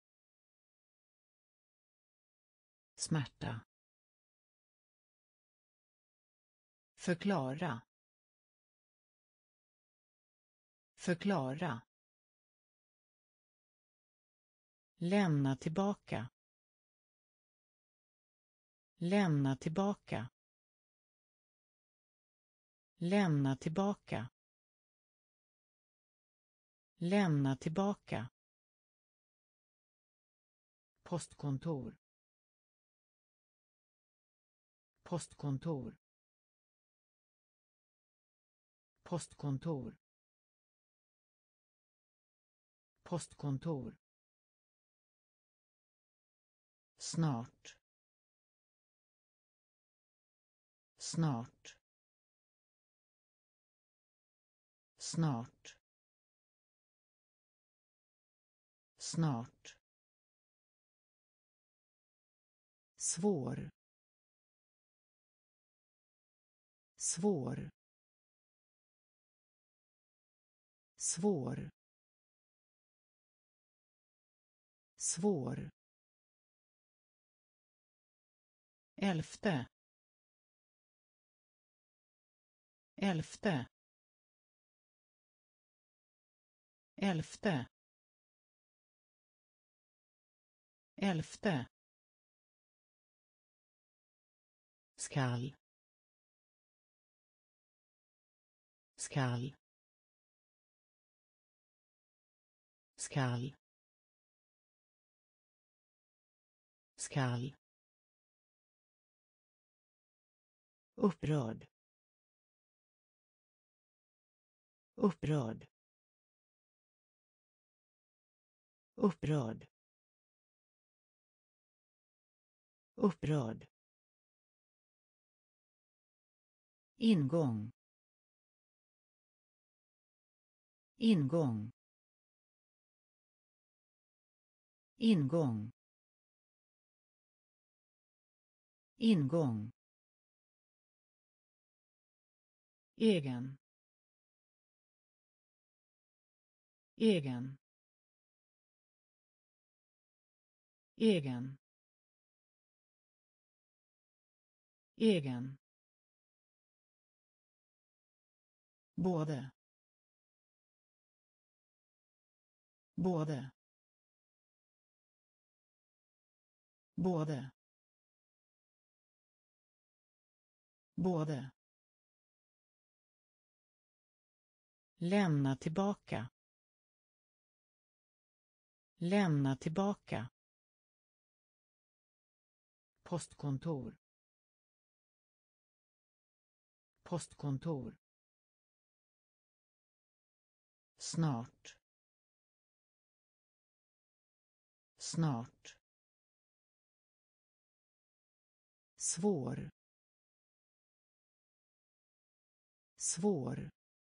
smärta, förklara, förklara, Lämna tillbaka. Lämna tillbaka. Lämna tillbaka. Lämna tillbaka. Postkontor. Postkontor. Postkontor. Postkontor. Snart. Snart. Snart. Snart. Svår. Svår. Svår. Svår. Elfte. Elfte. Elfte. Elfte. Skall. Skall. Skall. Skall. Upprörd. Upprörd. Upprörd. Upprörd. Ingång. Ingång. Ingång. Ingång. Egen. Egen. Egen. Egen. Både. Både. Både. Både. Lämna tillbaka. Lämna tillbaka. Postkontor. Postkontor. Snart. Snart. Svår. Svår.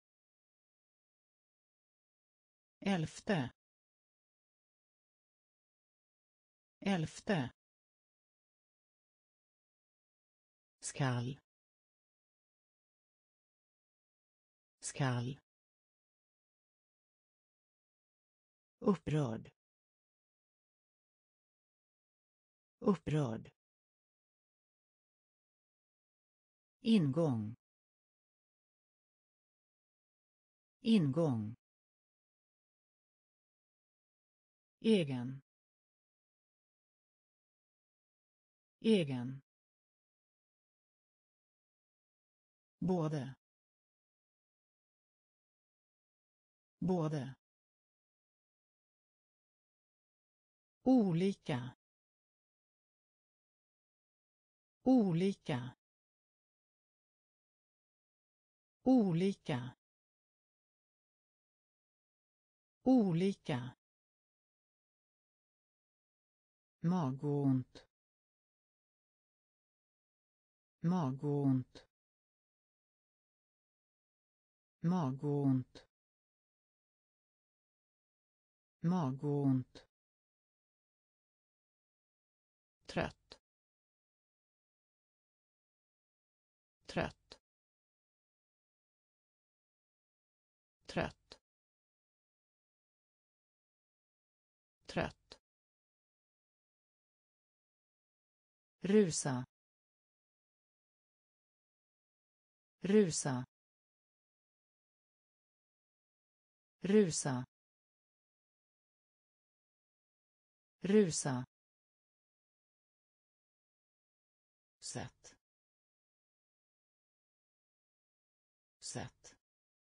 Elfte. Elfte. Skall. Skall. Upprörd. Upprörd. Ingång. Ingång. Egen. Egen. Både. Både. Olika. Olika. Olika. Olika. Magont. Magont. Magont. Magont. Trött. Trött. Trött. Trött. Rusa. Rusa. Rusa. rusa, sätt, sätt,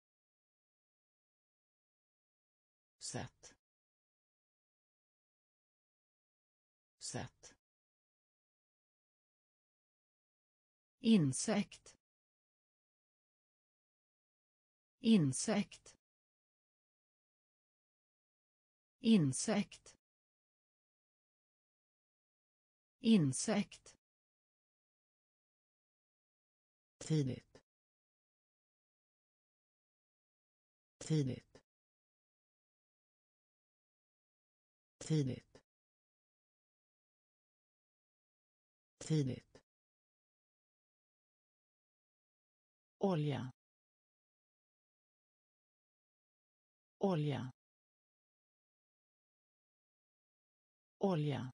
sätt, sätt, insekt, insekt, insekt, insekt, tidigt, tidigt, tidigt, tidigt, olja, olja, olja,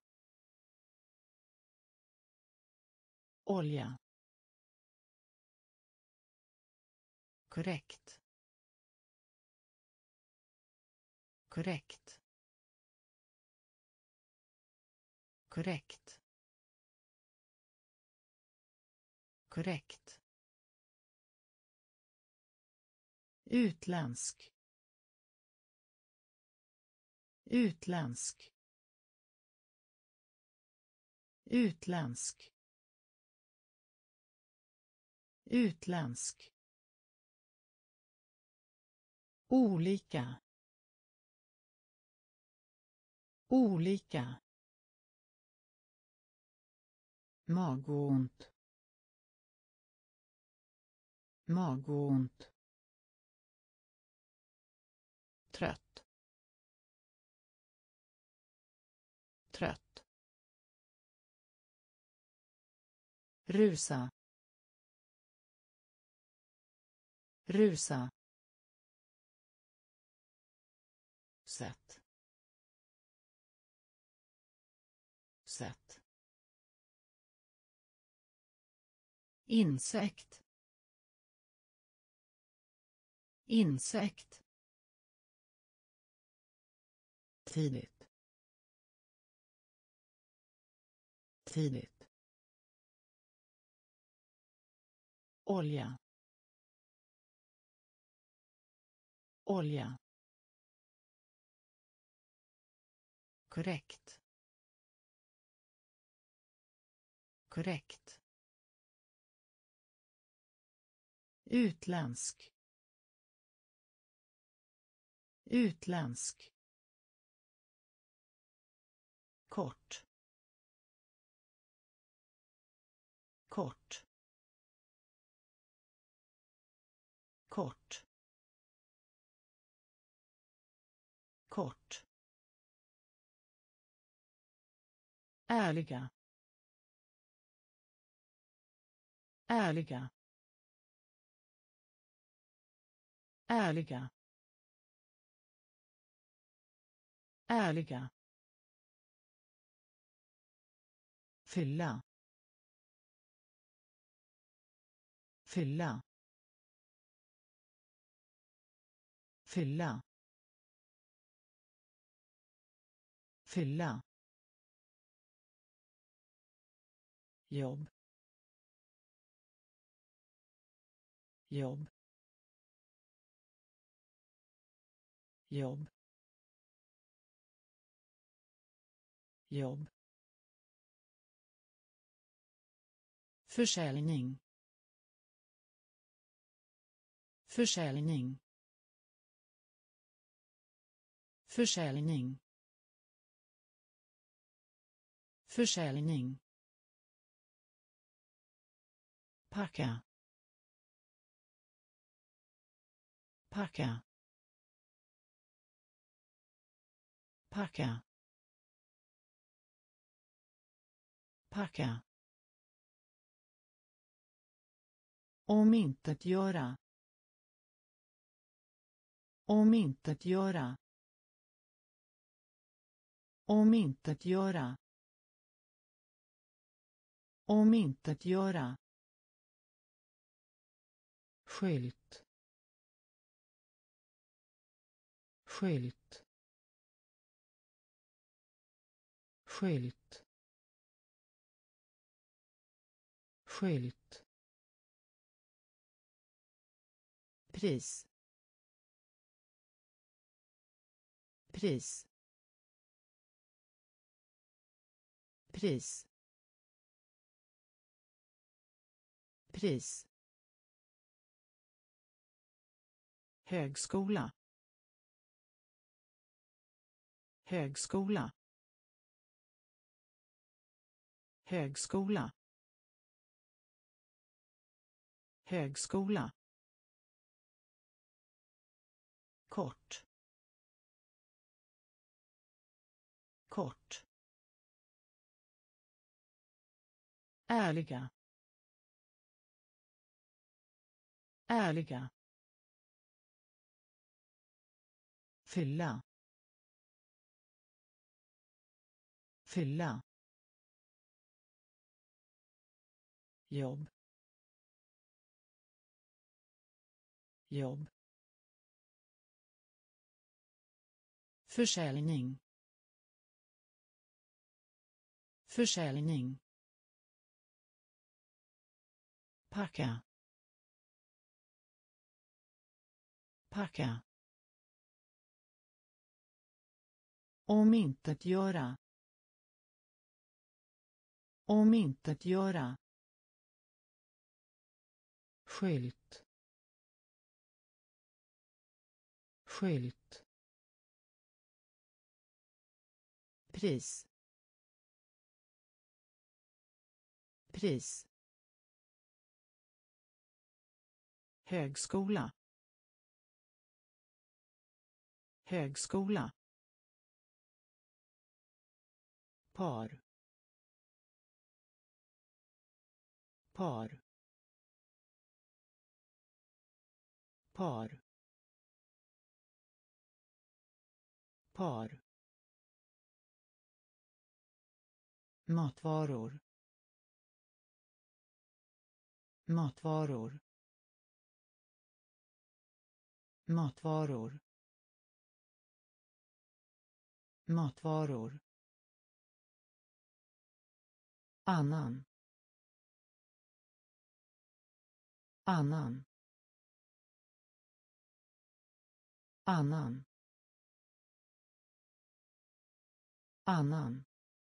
olja, korrekt, korrekt, korrekt, korrekt, utländsk, utländsk, utländsk, utländsk, olika, olika, magont, magont, trött, trött, rusa, rusa, sätt, sätt, insekt, insekt, tidigt, tidigt, olja, olja, korrekt, korrekt, utländsk, utländsk, kort, kort, kort, kort, ärliga, ärliga, ärliga, ärliga, fylla, fylla, fylla, fylla, jobb, jobb, jobb, jobb, försäljning, försäljning, försäljning, försäljning, packa, packa, packa, packa, omintetgöra, omintetgöra, omintetgöra, omintetgöra, skylt, skylt, skylt, skylt, pris, pris, pris, pris, högskola, högskola, högskola, högskola, kort, kort, ärliga, ärliga, fylla, fylla, jobb, jobb, försäljning, försäljning, packa, packa, omintetgöra, omintetgöra, skylt, skylt, pris, pris, högskola, högskola, par, par, par, par, matvaror, matvaror, matvaror, matvaror, annan, annan, annan, annan,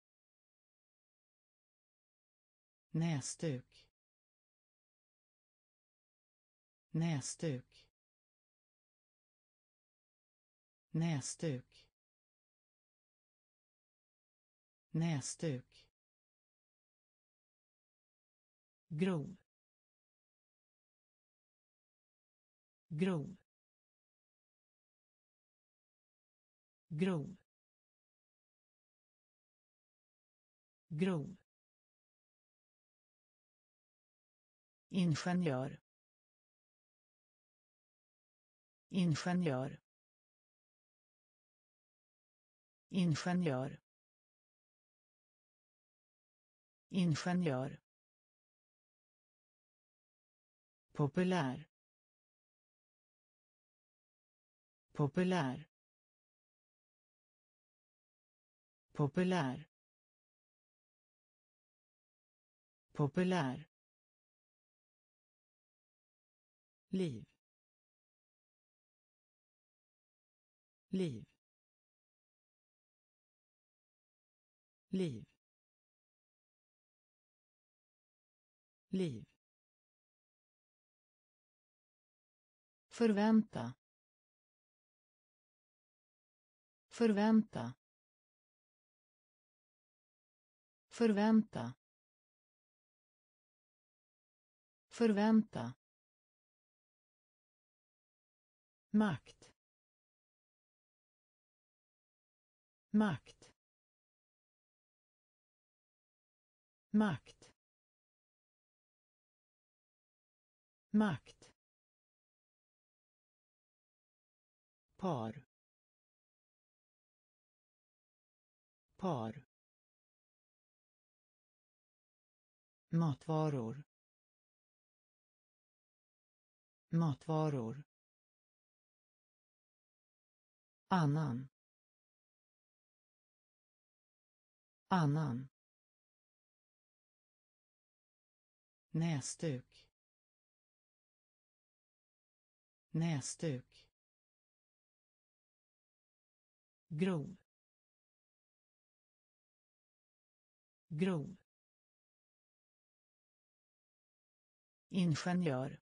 näsduk, näsduk, näsduk, näsduk, grov, grov, grov, grov, ingenjör, ingenjör, ingenjör, ingenjör, populär, populär, populär, populär, liv, liv, liv, liv, förvänta, förvänta, förvänta, förvänta, makt, makt, makt, makt, par, par, matvaror, matvaror, annan, annan, näsduk, näsduk, grov, grov, ingenjör,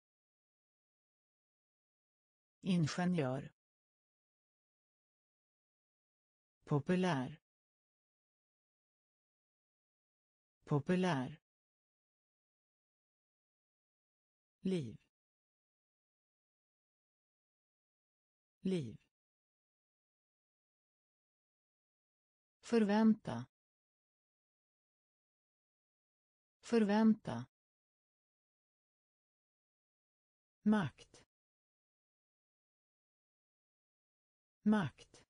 ingenjör, populär, populär, liv, liv, förvänta, förvänta, makt, makt,